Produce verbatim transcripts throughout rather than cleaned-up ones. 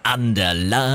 An der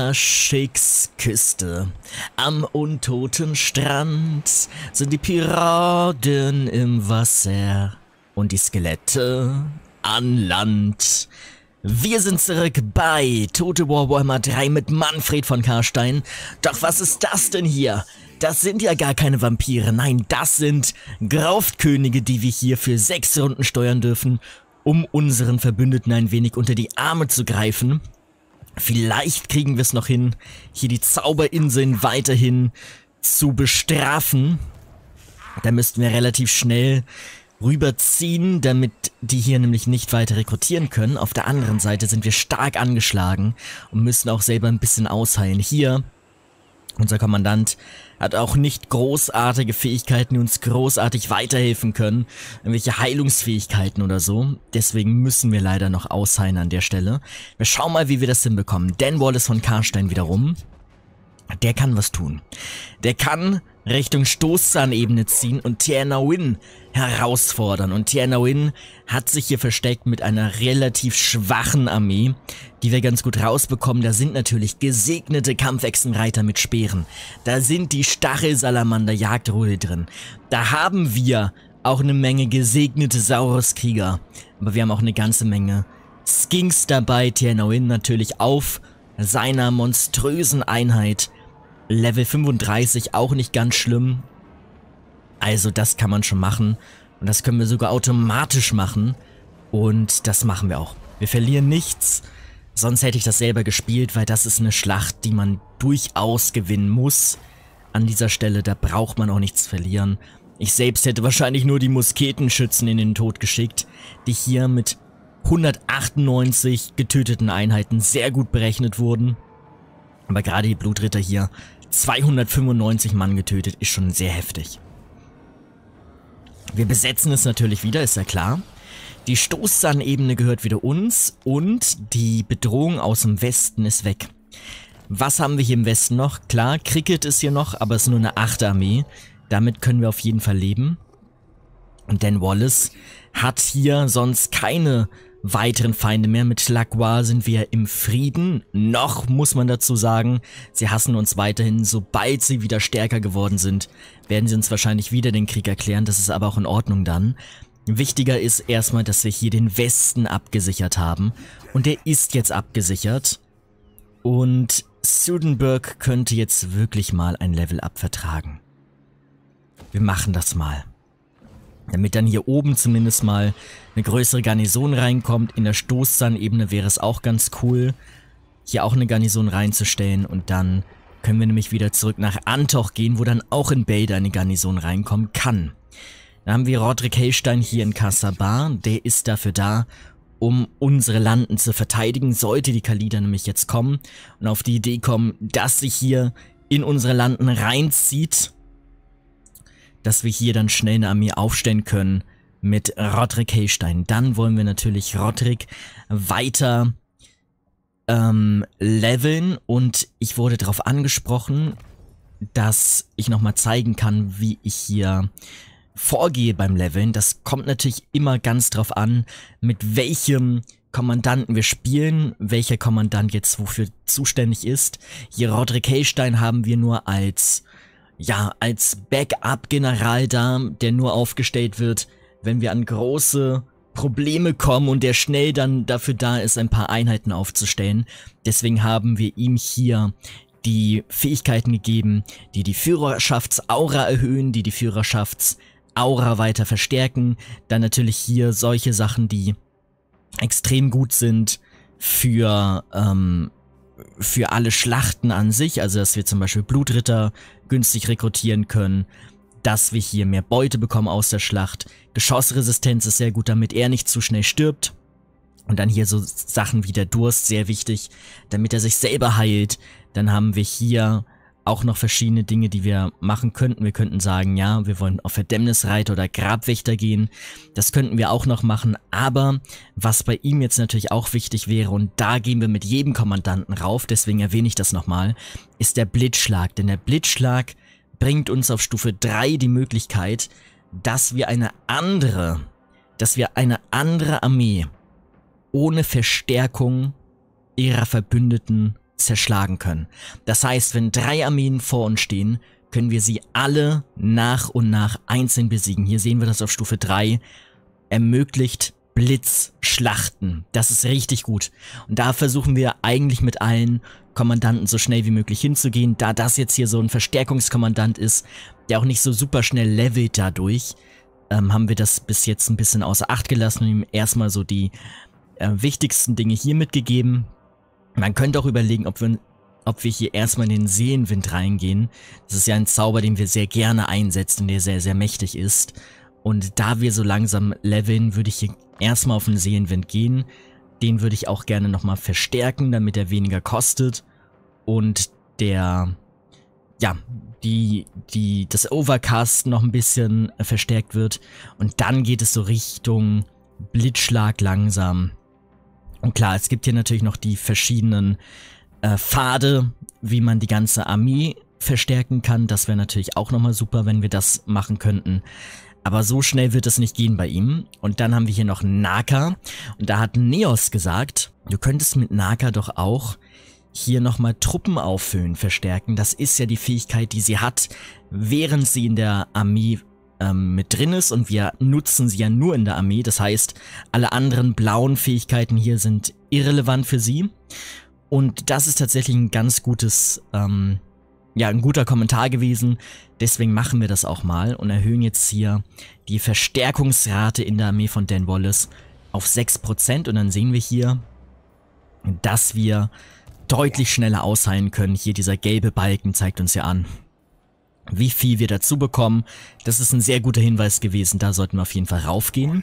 Laschix-Küste, am untoten Strand, sind die Piraten im Wasser und die Skelette an Land. Wir sind zurück bei Total War Warhammer drei mit Manfred von Karstein. Doch was ist das denn hier? Das sind ja gar keine Vampire, nein, das sind Grauftkönige, die wir hier für sechs Runden steuern dürfen, um unseren Verbündeten ein wenig unter die Arme zu greifen. Vielleicht kriegen wir es noch hin, hier die Zauberinseln weiterhin zu bestrafen. Da müssten wir relativ schnell rüberziehen, damit die hier nämlich nicht weiter rekrutieren können. Auf der anderen Seite sind wir stark angeschlagen und müssen auch selber ein bisschen ausheilen. Hier, unser Kommandant hat auch nicht großartige Fähigkeiten, die uns großartig weiterhelfen können. Irgendwelche Heilungsfähigkeiten oder so. Deswegen müssen wir leider noch ausheilen an der Stelle. Wir schauen mal, wie wir das hinbekommen. Dan Wallace von Karstein wiederum. Der kann was tun. Der kann Richtung Stoßzahnebene ziehen und Tear Na Uyn herausfordern. Und Tear Na Uyn hat sich hier versteckt mit einer relativ schwachen Armee, die wir ganz gut rausbekommen. Da sind natürlich gesegnete Kampfechsenreiter mit Speeren. Da sind die Stachelsalamander-Jagdrudel drin. Da haben wir auch eine Menge gesegnete Sauruskrieger. Aber wir haben auch eine ganze Menge Skinks dabei. Tear Na Uyn natürlich auf seiner monströsen Einheit. Level fünfunddreißig, auch nicht ganz schlimm. Also das kann man schon machen. Und das können wir sogar automatisch machen. Und das machen wir auch. Wir verlieren nichts. Sonst hätte ich das selber gespielt, weil das ist eine Schlacht, die man durchaus gewinnen muss. An dieser Stelle, da braucht man auch nichts verlieren. Ich selbst hätte wahrscheinlich nur die Musketenschützen in den Tod geschickt, die hier mit hundertachtundneunzig getöteten Einheiten sehr gut berechnet wurden. Aber gerade die Blutritter hier, zweihundertfünfundneunzig Mann getötet, ist schon sehr heftig. Wir besetzen es natürlich wieder, ist ja klar. Die Stoßzahnebene gehört wieder uns und die Bedrohung aus dem Westen ist weg. Was haben wir hier im Westen noch? Klar, Cricket ist hier noch, aber es ist nur eine achte Armee. Damit können wir auf jeden Fall leben. Und Dan Wallace hat hier sonst keine weiteren Feinde mehr. Mit Lacroix sind wir im Frieden. Noch, muss man dazu sagen, sie hassen uns weiterhin. Sobald sie wieder stärker geworden sind, werden sie uns wahrscheinlich wieder den Krieg erklären. Das ist aber auch in Ordnung dann. Wichtiger ist erstmal, dass wir hier den Westen abgesichert haben. Und der ist jetzt abgesichert. Und Sudenburg könnte jetzt wirklich mal ein Level-Up vertragen. Wir machen das mal. Damit dann hier oben zumindest mal eine größere Garnison reinkommt. In der Stoßzahnebene wäre es auch ganz cool, hier auch eine Garnison reinzustellen. Und dann können wir nämlich wieder zurück nach Antoch gehen, wo dann auch in Bälde eine Garnison reinkommen kann. Dann haben wir Rodrik Hellstein hier in Kassabar. Der ist dafür da, um unsere Landen zu verteidigen. Sollte die Khalida nämlich jetzt kommen und auf die Idee kommen, dass sie hier in unsere Landen reinzieht, dass wir hier dann schnell eine Armee aufstellen können mit Rodrik Hellstein. Dann wollen wir natürlich Rodrik weiter ähm, leveln und ich wurde darauf angesprochen, dass ich nochmal zeigen kann, wie ich hier vorgehe beim Leveln. Das kommt natürlich immer ganz drauf an, mit welchem Kommandanten wir spielen, welcher Kommandant jetzt wofür zuständig ist. Hier Rodrik Hellstein haben wir nur als ja, als Backup-General da, der nur aufgestellt wird, wenn wir an große Probleme kommen und der schnell dann dafür da ist, ein paar Einheiten aufzustellen. Deswegen haben wir ihm hier die Fähigkeiten gegeben, die die Führerschaftsaura erhöhen, die die Führerschaftsaura weiter verstärken. Dann natürlich hier solche Sachen, die extrem gut sind für, ähm, für alle Schlachten an sich, also dass wir zum Beispiel Blutritter günstig rekrutieren können, dass wir hier mehr Beute bekommen aus der Schlacht. Geschossresistenz ist sehr gut, damit er nicht zu schnell stirbt. Und dann hier so Sachen wie der Durst, sehr wichtig, damit er sich selber heilt. Dann haben wir hier auch noch verschiedene Dinge, die wir machen könnten. Wir könnten sagen, ja, wir wollen auf Verdammnisreiter oder Grabwächter gehen. Das könnten wir auch noch machen, aber was bei ihm jetzt natürlich auch wichtig wäre, und da gehen wir mit jedem Kommandanten rauf, deswegen erwähne ich das nochmal, ist der Blitzschlag. Denn der Blitzschlag bringt uns auf Stufe drei die Möglichkeit, dass wir eine andere, dass wir eine andere Armee ohne Verstärkung ihrer Verbündeten zerschlagen können. Das heißt, wenn drei Armeen vor uns stehen, können wir sie alle nach und nach einzeln besiegen. Hier sehen wir das auf Stufe drei. Ermöglicht Blitzschlachten. Das ist richtig gut. Und da versuchen wir eigentlich mit allen Kommandanten so schnell wie möglich hinzugehen. Da das jetzt hier so ein Verstärkungskommandant ist, der auch nicht so super schnell levelt dadurch, ähm, haben wir das bis jetzt ein bisschen außer Acht gelassen und ihm erstmal so die äh, wichtigsten Dinge hier mitgegeben. Man könnte auch überlegen, ob wir, ob wir hier erstmal in den Seelenwind reingehen. Das ist ja ein Zauber, den wir sehr gerne einsetzen und der sehr, sehr mächtig ist. Und da wir so langsam leveln, würde ich hier erstmal auf den Seelenwind gehen. Den würde ich auch gerne nochmal verstärken, damit er weniger kostet. Und der, ja, die, die, das Overcast noch ein bisschen verstärkt wird. Und dann geht es so Richtung Blitzschlag langsam. Und klar, es gibt hier natürlich noch die verschiedenen äh, Pfade, wie man die ganze Armee verstärken kann. Das wäre natürlich auch nochmal super, wenn wir das machen könnten. Aber so schnell wird es nicht gehen bei ihm. Und dann haben wir hier noch Naka. Und da hat Neos gesagt, du könntest mit Naka doch auch hier nochmal Truppen auffüllen, verstärken. Das ist ja die Fähigkeit, die sie hat, während sie in der Armee ähm, mit drin ist. Und wir nutzen sie ja nur in der Armee. Das heißt, alle anderen blauen Fähigkeiten hier sind irrelevant für sie. Und das ist tatsächlich ein ganz gutes... Ähm, Ja, ein guter Kommentar gewesen, deswegen machen wir das auch mal und erhöhen jetzt hier die Verstärkungsrate in der Armee von Dan Wallace auf sechs Prozent und dann sehen wir hier, dass wir deutlich schneller ausheilen können. Hier dieser gelbe Balken zeigt uns ja an, wie viel wir dazu bekommen. Das ist ein sehr guter Hinweis gewesen, da sollten wir auf jeden Fall raufgehen.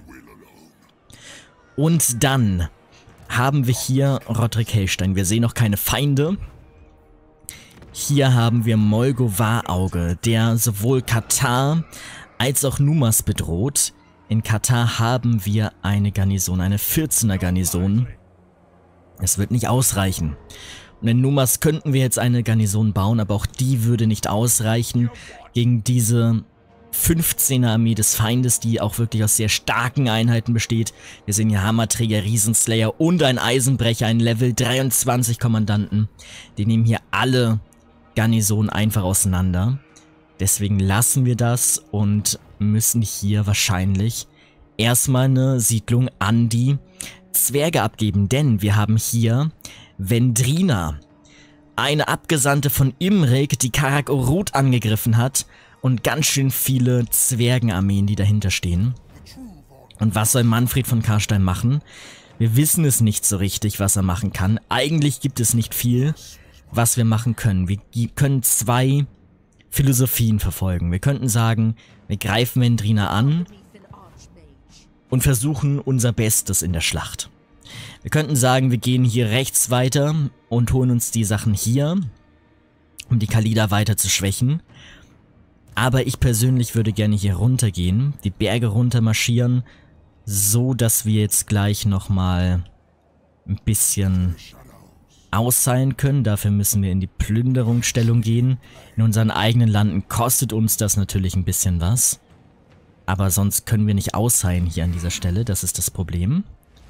Und dann haben wir hier Rodrik Hellstein. Wir sehen noch keine Feinde. Hier haben wir Molgo Warauge, der sowohl Katar als auch Numas bedroht. In Katar haben wir eine Garnison, eine vierzehner Garnison. Es wird nicht ausreichen. Und in Numas könnten wir jetzt eine Garnison bauen, aber auch die würde nicht ausreichen gegen diese fünfzehner Armee des Feindes, die auch wirklich aus sehr starken Einheiten besteht. Wir sehen hier Hammerträger, Riesenslayer und ein Eisenbrecher, ein Level dreiundzwanzig Kommandanten. Die nehmen hier alle Garnison einfach auseinander. Deswegen lassen wir das und müssen hier wahrscheinlich erstmal eine Siedlung an die Zwerge abgeben, denn wir haben hier Vendrina, eine Abgesandte von Imrik, die Karak Orut angegriffen hat und ganz schön viele Zwergenarmeen, die dahinter stehen. Und was soll Manfred von Karstein machen? Wir wissen es nicht so richtig, was er machen kann. Eigentlich gibt es nicht viel, was wir machen können. Wir können zwei Philosophien verfolgen. Wir könnten sagen, wir greifen Vendrina an und versuchen unser Bestes in der Schlacht. Wir könnten sagen, wir gehen hier rechts weiter und holen uns die Sachen hier, um die Khalida weiter zu schwächen. Aber ich persönlich würde gerne hier runtergehen, die Berge runter marschieren, so dass wir jetzt gleich nochmal ein bisschen ausheilen können. Dafür müssen wir in die Plünderungsstellung gehen. In unseren eigenen Landen kostet uns das natürlich ein bisschen was. Aber sonst können wir nicht ausheilen hier an dieser Stelle. Das ist das Problem.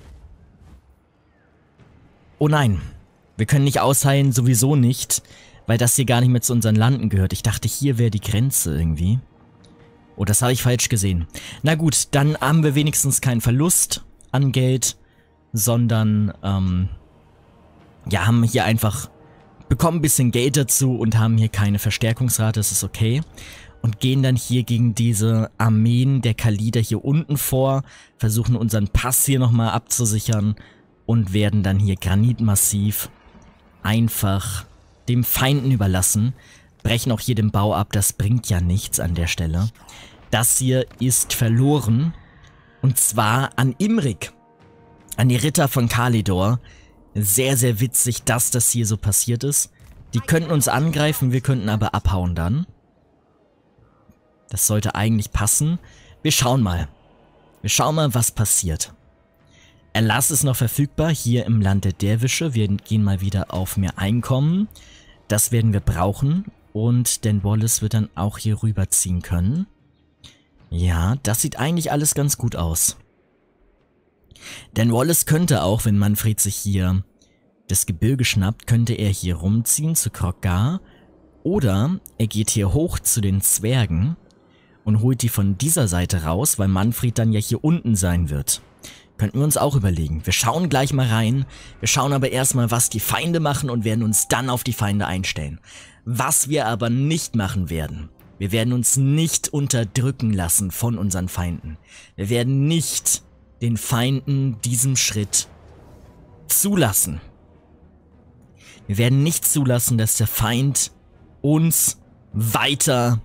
Oh nein. Wir können nicht ausheilen, sowieso nicht. Weil das hier gar nicht mehr zu unseren Landen gehört. Ich dachte, hier wäre die Grenze irgendwie. Oh, das habe ich falsch gesehen. Na gut, dann haben wir wenigstens keinen Verlust an Geld. Sondern, ähm... ja, haben hier einfach, bekommen ein bisschen Geld dazu und haben hier keine Verstärkungsrate, das ist okay. Und gehen dann hier gegen diese Armeen der Khalida hier unten vor, versuchen unseren Pass hier nochmal abzusichern und werden dann hier Granitmassiv einfach dem Feinden überlassen. Brechen auch hier den Bau ab, das bringt ja nichts an der Stelle. Das hier ist verloren und zwar an Imrik, an die Ritter von Kalidor. Sehr, sehr witzig, dass das hier so passiert ist. Die könnten uns angreifen, wir könnten aber abhauen dann. Das sollte eigentlich passen. Wir schauen mal. Wir schauen mal, was passiert. Erlass ist noch verfügbar hier im Land der Derwische. Wir gehen mal wieder auf mehr Einkommen. Das werden wir brauchen. Und Dan Wallace wird dann auch hier rüberziehen können. Ja, das sieht eigentlich alles ganz gut aus. Dan Wallace könnte auch, wenn Manfred sich hier das Gebirge schnappt, könnte er hier rumziehen zu Krogar. Oder er geht hier hoch zu den Zwergen und holt die von dieser Seite raus, weil Manfred dann ja hier unten sein wird. Könnten wir uns auch überlegen. Wir schauen gleich mal rein. Wir schauen aber erstmal, was die Feinde machen und werden uns dann auf die Feinde einstellen. Was wir aber nicht machen werden. Wir werden uns nicht unterdrücken lassen von unseren Feinden. Wir werden nicht den Feinden diesen Schritt zulassen. Wir werden nicht zulassen, dass der Feind uns weiter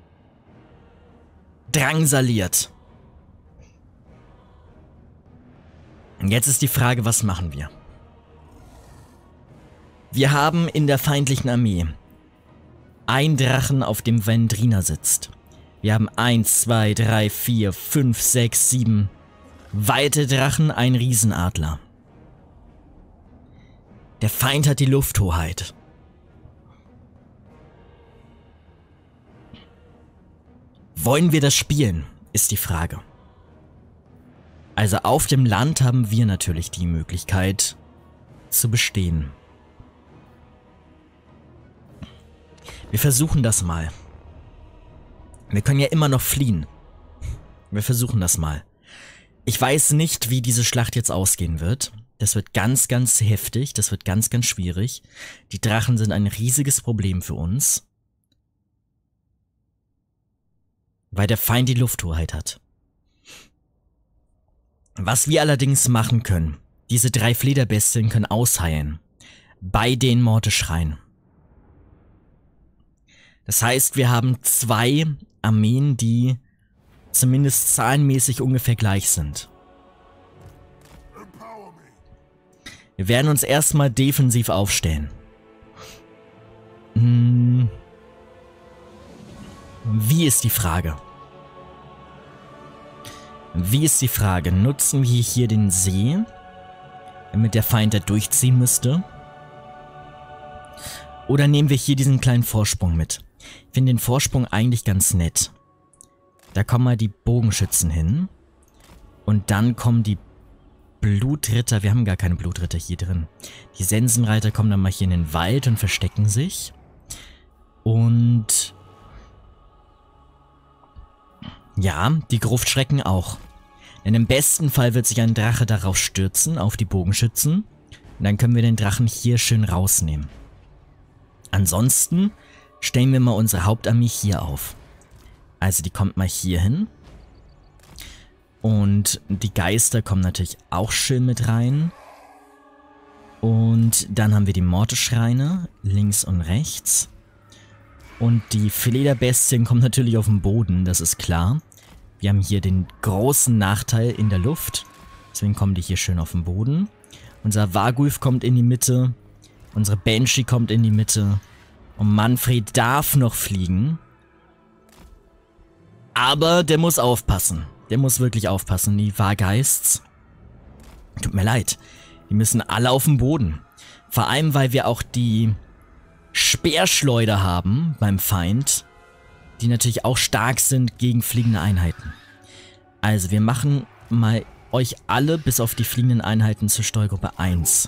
drangsaliert. Und jetzt ist die Frage, was machen wir? Wir haben in der feindlichen Armee ein Drachen, auf dem Vendrina sitzt. Wir haben eins, zwei, drei, vier, fünf, sechs, sieben weite Drachen, ein Riesenadler. Der Feind hat die Lufthoheit. Wollen wir das spielen, ist die Frage. Also auf dem Land haben wir natürlich die Möglichkeit zu bestehen. Wir versuchen das mal. Wir können ja immer noch fliehen. Wir versuchen das mal. Ich weiß nicht, wie diese Schlacht jetzt ausgehen wird. Das wird ganz, ganz heftig. Das wird ganz, ganz schwierig. Die Drachen sind ein riesiges Problem für uns. Weil der Feind die Lufthoheit hat. Was wir allerdings machen können, diese drei Flederbestien können ausheilen. Bei den Mordeschreien. Das heißt, wir haben zwei Armeen, die zumindest zahlenmäßig ungefähr gleich sind. Wir werden uns erstmal defensiv aufstellen. Hm. Wie ist die Frage? Wie ist die Frage? Nutzen wir hier den See, damit der Feind da durchziehen müsste? Oder nehmen wir hier diesen kleinen Vorsprung mit? Ich finde den Vorsprung eigentlich ganz nett. Da kommen mal die Bogenschützen hin. Und dann kommen die Blutritter. Wir haben gar keine Blutritter hier drin. Die Sensenreiter kommen dann mal hier in den Wald und verstecken sich. Und ja, die Gruftschrecken auch. Denn im besten Fall wird sich ein Drache darauf stürzen, auf die Bogenschützen. Und dann können wir den Drachen hier schön rausnehmen. Ansonsten stellen wir mal unsere Hauptarmee hier auf. Also die kommt mal hier hin. Und die Geister kommen natürlich auch schön mit rein. Und dann haben wir die Mordeschreine links und rechts. Und die Flederbestien kommen natürlich auf den Boden, das ist klar. Wir haben hier den großen Nachteil in der Luft. Deswegen kommen die hier schön auf den Boden. Unser Vargulf kommt in die Mitte. Unsere Banshee kommt in die Mitte. Und Manfred darf noch fliegen. Aber der muss aufpassen. Der muss wirklich aufpassen. Die Vargeists. Tut mir leid. Die müssen alle auf den Boden. Vor allem, weil wir auch die Speerschleuder haben beim Feind, die natürlich auch stark sind gegen fliegende Einheiten. Also wir machen mal euch alle bis auf die fliegenden Einheiten zur Steuergruppe eins.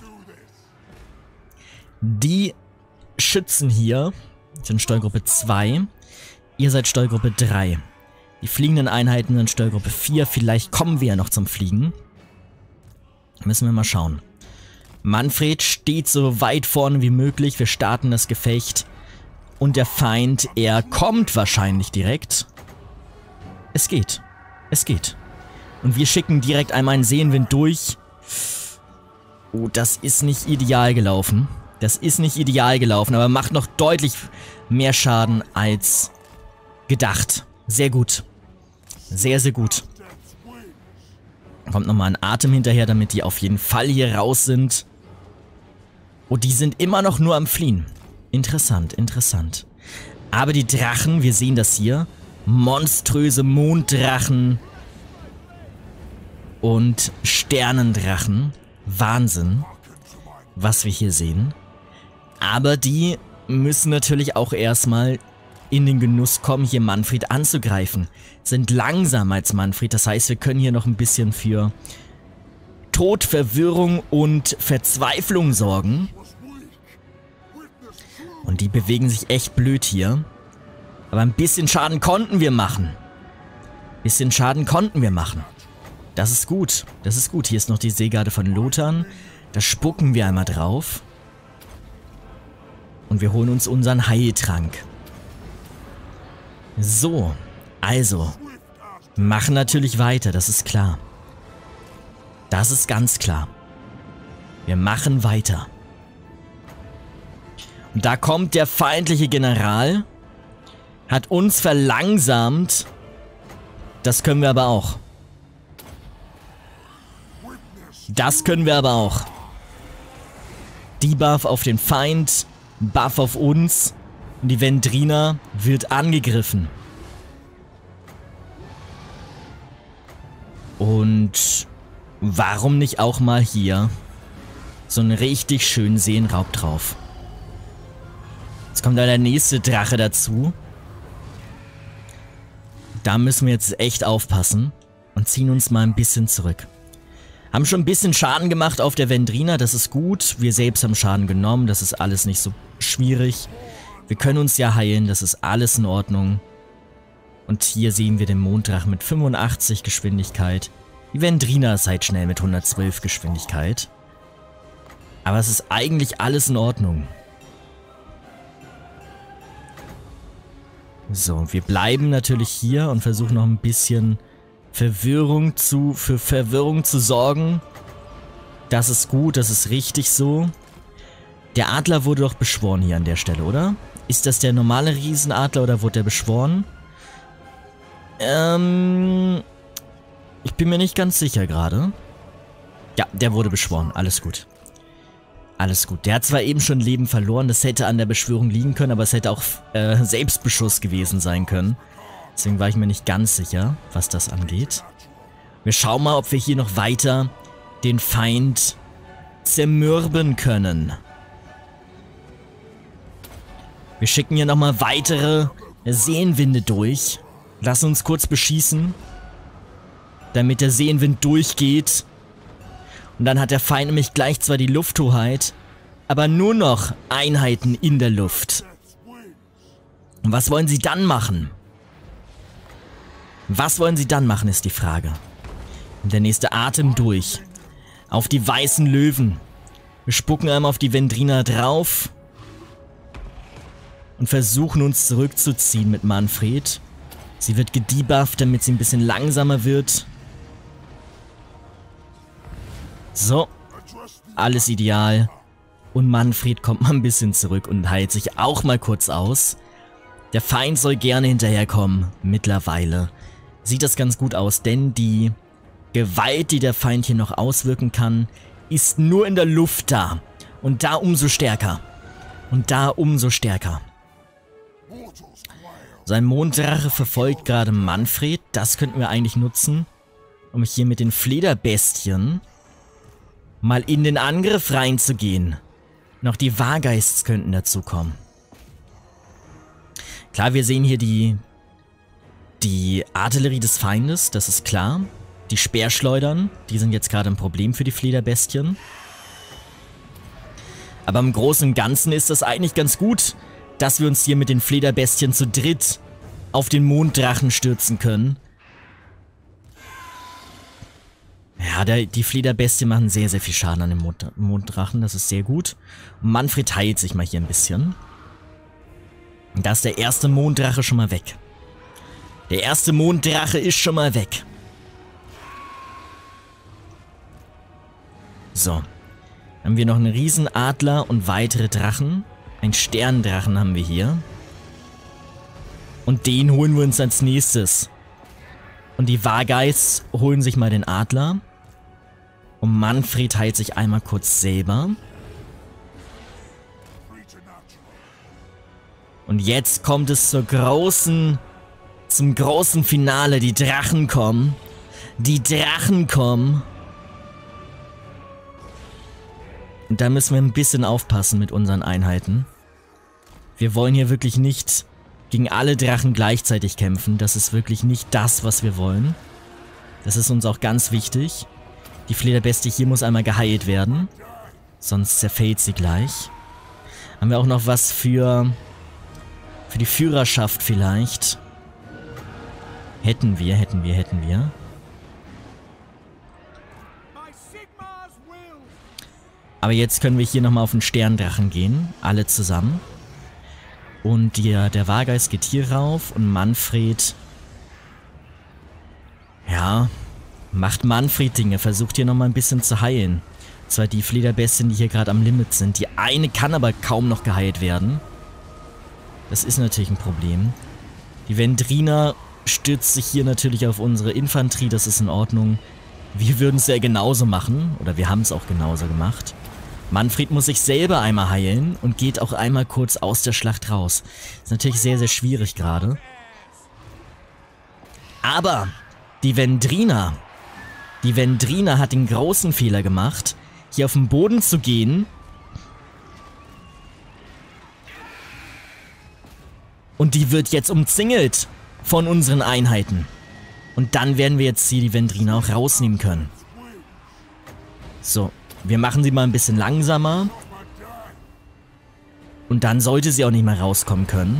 Die Schützen hier sind Steuergruppe zwei, ihr seid Steuergruppe drei. Die fliegenden Einheiten sind Steuergruppe vier, vielleicht kommen wir ja noch zum Fliegen. Müssen wir mal schauen. Manfred steht so weit vorne wie möglich. Wir starten das Gefecht. Und der Feind, er kommt wahrscheinlich direkt. Es geht. Es geht. Und wir schicken direkt einmal einen Seenwind durch. Oh, das ist nicht ideal gelaufen. Das ist nicht ideal gelaufen, aber macht noch deutlich mehr Schaden als gedacht. Sehr gut. Sehr, sehr gut. Kommt nochmal ein Atem hinterher, damit die auf jeden Fall hier raus sind. Oh, die sind immer noch nur am Fliehen. Interessant, interessant. Aber die Drachen, wir sehen das hier. Monströse Monddrachen. Und Sternendrachen. Wahnsinn, was wir hier sehen. Aber die müssen natürlich auch erstmal in den Genuss kommen, hier Manfred anzugreifen. Sind langsamer als Manfred, das heißt, wir können hier noch ein bisschen für Tod, Verwirrung und Verzweiflung sorgen. Und die bewegen sich echt blöd hier. Aber ein bisschen Schaden konnten wir machen. Ein bisschen Schaden konnten wir machen. Das ist gut. Das ist gut. Hier ist noch die Seegarde von Lothern. Da spucken wir einmal drauf. Und wir holen uns unseren Heiltrank. So. Also. Machen natürlich weiter. Das ist klar. Das ist ganz klar. Wir machen weiter. Und da kommt der feindliche General. Hat uns verlangsamt. Das können wir aber auch. Das können wir aber auch. Debuff auf den Feind. Buff auf uns. Und die Vendrina wird angegriffen. Und warum nicht auch mal hier so einen richtig schönen Seenraub drauf. Jetzt kommt da der nächste Drache dazu. Da müssen wir jetzt echt aufpassen und ziehen uns mal ein bisschen zurück. Haben schon ein bisschen Schaden gemacht auf der Vendrina, das ist gut. Wir selbst haben Schaden genommen, das ist alles nicht so schwierig. Wir können uns ja heilen, das ist alles in Ordnung. Und hier sehen wir den Monddrachen mit fünfundachtzig Geschwindigkeit. Die Vendrina ist halt schnell mit hundertzwölf Geschwindigkeit. Aber es ist eigentlich alles in Ordnung. So, wir bleiben natürlich hier und versuchen noch ein bisschen Verwirrung zu, für Verwirrung zu sorgen. Das ist gut, das ist richtig so. Der Adler wurde doch beschworen hier an der Stelle, oder? Ist das der normale Riesenadler oder wurde der beschworen? Ähm... Ich bin mir nicht ganz sicher gerade. Ja, der wurde beschworen. Alles gut. Alles gut. Der hat zwar eben schon Leben verloren, das hätte an der Beschwörung liegen können, aber es hätte auch äh, Selbstbeschuss gewesen sein können. Deswegen war ich mir nicht ganz sicher, was das angeht. Wir schauen mal, ob wir hier noch weiter den Feind zermürben können. Wir schicken hier nochmal weitere Seenwinde durch. Lassen uns kurz beschießen, damit der Seenwind durchgeht. Und dann hat der Feind nämlich gleich zwar die Lufthoheit, aber nur noch Einheiten in der Luft. Und was wollen sie dann machen? Was wollen sie dann machen, ist die Frage. Und der nächste Atem durch. Auf die weißen Löwen. Wir spucken einmal auf die Vendrina drauf. Und versuchen uns zurückzuziehen mit Manfred. Sie wird gedebufft, damit sie ein bisschen langsamer wird. So, alles ideal. Und Manfred kommt mal ein bisschen zurück und heilt sich auch mal kurz aus. Der Feind soll gerne hinterherkommen. Mittlerweile sieht das ganz gut aus, denn die Gewalt, die der Feind hier noch auswirken kann, ist nur in der Luft da. Und da umso stärker. Und da umso stärker. Sein Monddrache verfolgt gerade Manfred. Das könnten wir eigentlich nutzen, um hier mit den Flederbestien mal in den Angriff reinzugehen. Noch die Wargeists könnten dazu kommen. Klar, wir sehen hier die, die Artillerie des Feindes, das ist klar. Die Speerschleudern, die sind jetzt gerade ein Problem für die Flederbestien. Aber im Großen und Ganzen ist das eigentlich ganz gut, dass wir uns hier mit den Flederbestien zu dritt auf den Monddrachen stürzen können. Ja, der, die Flederbestien machen sehr, sehr viel Schaden an dem Mond, Monddrachen. Das ist sehr gut. Und Manfred heilt sich mal hier ein bisschen. Und da ist der erste Monddrache schon mal weg. Der erste Monddrache ist schon mal weg. So. Haben wir noch einen Riesenadler und weitere Drachen. Ein Sterndrachen haben wir hier. Und den holen wir uns als nächstes. Und die Wargeists holen sich mal den Adler. Und Manfred heilt sich einmal kurz selber. Und jetzt kommt es zur großen, zum großen Finale. Die Drachen kommen. Die Drachen kommen. Und da müssen wir ein bisschen aufpassen mit unseren Einheiten. Wir wollen hier wirklich nicht gegen alle Drachen gleichzeitig kämpfen. Das ist wirklich nicht das, was wir wollen. Das ist uns auch ganz wichtig. Die Flederbestie hier muss einmal geheilt werden. Sonst zerfällt sie gleich. Haben wir auch noch was für... Für die Führerschaft vielleicht? Hätten wir, hätten wir, hätten wir. Aber jetzt können wir hier nochmal auf den Sterndrachen gehen. Alle zusammen. Und der, der Wahlgeist geht hier rauf. Und Manfred... Ja... Macht Manfred Dinge. Versucht hier nochmal ein bisschen zu heilen. Und zwar die Flederbestien, die hier gerade am Limit sind. Die eine kann aber kaum noch geheilt werden. Das ist natürlich ein Problem. Die Vendrina stürzt sich hier natürlich auf unsere Infanterie. Das ist in Ordnung. Wir würden es ja genauso machen. Oder wir haben es auch genauso gemacht. Manfred muss sich selber einmal heilen und geht auch einmal kurz aus der Schlacht raus. Ist natürlich sehr, sehr schwierig gerade. Aber die Vendrina, die Vendrina hat den großen Fehler gemacht, hier auf den Boden zu gehen und die wird jetzt umzingelt von unseren Einheiten. Und dann werden wir jetzt hier die Vendrina auch rausnehmen können. So. Wir machen sie mal ein bisschen langsamer. Und dann sollte sie auch nicht mehr rauskommen können.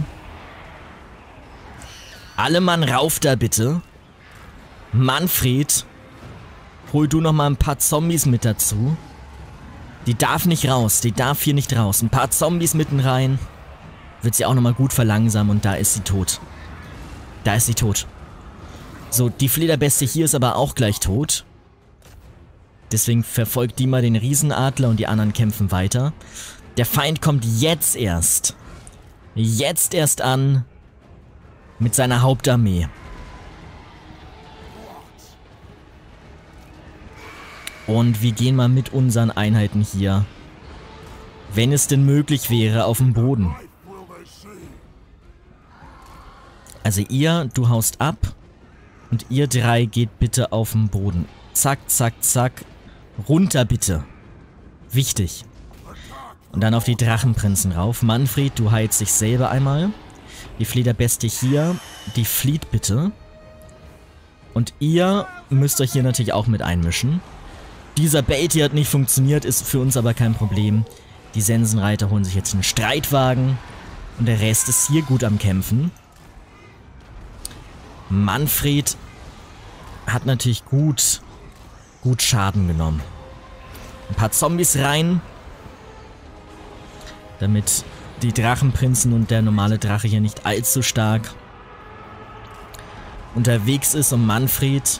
Alle Mann rauf da bitte. Manfred, hol du noch mal ein paar Zombies mit dazu. Die darf nicht raus, die darf hier nicht raus. Ein paar Zombies mitten rein. Wird sie auch noch mal gut verlangsamen und da ist sie tot. Da ist sie tot. So, die Flederbestie hier ist aber auch gleich tot. Deswegen verfolgt die mal den Riesenadler und die anderen kämpfen weiter. Der Feind kommt jetzt erst. Jetzt erst an. Mit seiner Hauptarmee. Und wir gehen mal mit unseren Einheiten hier, wenn es denn möglich wäre, auf den Boden. Also ihr, du haust ab. Und ihr drei geht bitte auf den Boden. Zack, zack, zack. Runter bitte. Wichtig. Und dann auf die Drachenprinzen rauf. Manfred, du heilst dich selber einmal. Die Flederbestie hier. Die flieht bitte. Und ihr müsst euch hier natürlich auch mit einmischen. Dieser Bait hier hat nicht funktioniert, ist für uns aber kein Problem. Die Sensenreiter holen sich jetzt einen Streitwagen. Und der Rest ist hier gut am Kämpfen. Manfred hat natürlich gut... gut Schaden genommen. Ein paar Zombies rein. Damit die Drachenprinzen und der normale Drache hier nicht allzu stark unterwegs ist. Und Manfred,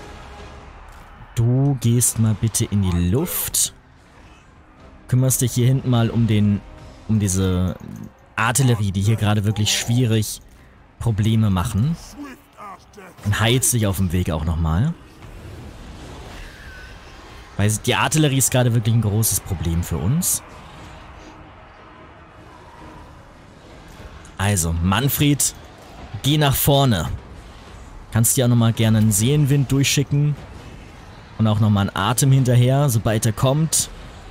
du gehst mal bitte in die Luft. Kümmerst dich hier hinten mal um den, um diese Artillerie, die hier gerade wirklich schwierig Probleme machen. Und heilst dich auf dem Weg auch nochmal. Weil die Artillerie ist gerade wirklich ein großes Problem für uns. Also, Manfred, geh nach vorne. Kannst dir auch nochmal gerne einen Seelenwind durchschicken. Und auch nochmal einen Atem hinterher, sobald er kommt.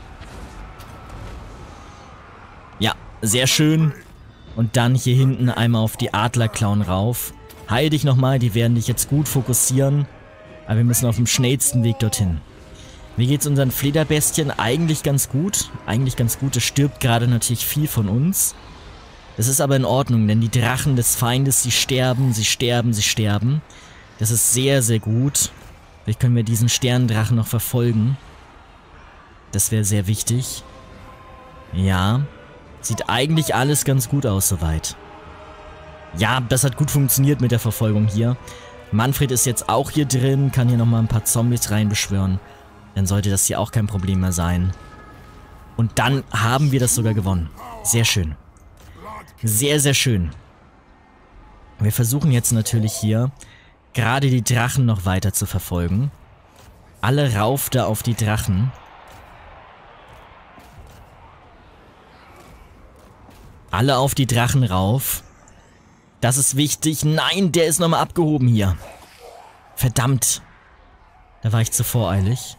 Ja, sehr schön. Und dann hier hinten einmal auf die Adlerklauen rauf. Heil dich nochmal, die werden dich jetzt gut fokussieren. Aber wir müssen auf dem schnellsten Weg dorthin. Wie geht's unseren Flederbestien? Eigentlich ganz gut. Eigentlich ganz gut. Es stirbt gerade natürlich viel von uns. Das ist aber in Ordnung, denn die Drachen des Feindes, sie sterben, sie sterben, sie sterben. Das ist sehr, sehr gut. Vielleicht können wir diesen Sterndrachen noch verfolgen. Das wäre sehr wichtig. Ja. Sieht eigentlich alles ganz gut aus soweit. Ja, das hat gut funktioniert mit der Verfolgung hier. Manfred ist jetzt auch hier drin, kann hier nochmal ein paar Zombies reinbeschwören. Dann sollte das hier auch kein Problem mehr sein. Und dann haben wir das sogar gewonnen. Sehr schön. Sehr, sehr schön. Wir versuchen jetzt natürlich hier gerade die Drachen noch weiter zu verfolgen. Alle rauf da auf die Drachen. Alle auf die Drachen rauf. Das ist wichtig. Nein, der ist nochmal abgehoben hier. Verdammt. Da war ich zu voreilig.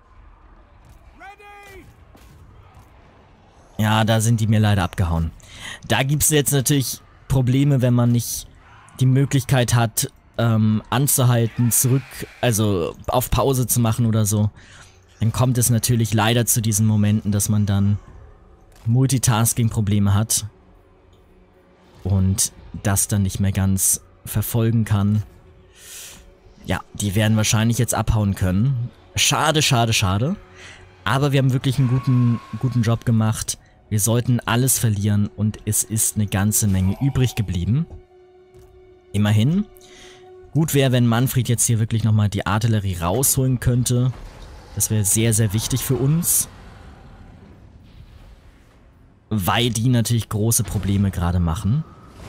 Ja, da sind die mir leider abgehauen. Da gibt es jetzt natürlich Probleme, wenn man nicht die Möglichkeit hat, ähm, anzuhalten, zurück, also auf Pause zu machen oder so, dann kommt es natürlich leider zu diesen Momenten, dass man dann Multitasking-Probleme hat und das dann nicht mehr ganz verfolgen kann. Ja, die werden wahrscheinlich jetzt abhauen können. Schade, schade, schade. Aber wir haben wirklich einen guten, guten Job gemacht. Wir sollten alles verlieren und es ist eine ganze Menge übrig geblieben. Immerhin. Gut wäre, wenn Manfred jetzt hier wirklich nochmal die Artillerie rausholen könnte. Das wäre sehr, sehr wichtig für uns. Weil die natürlich große Probleme gerade machen.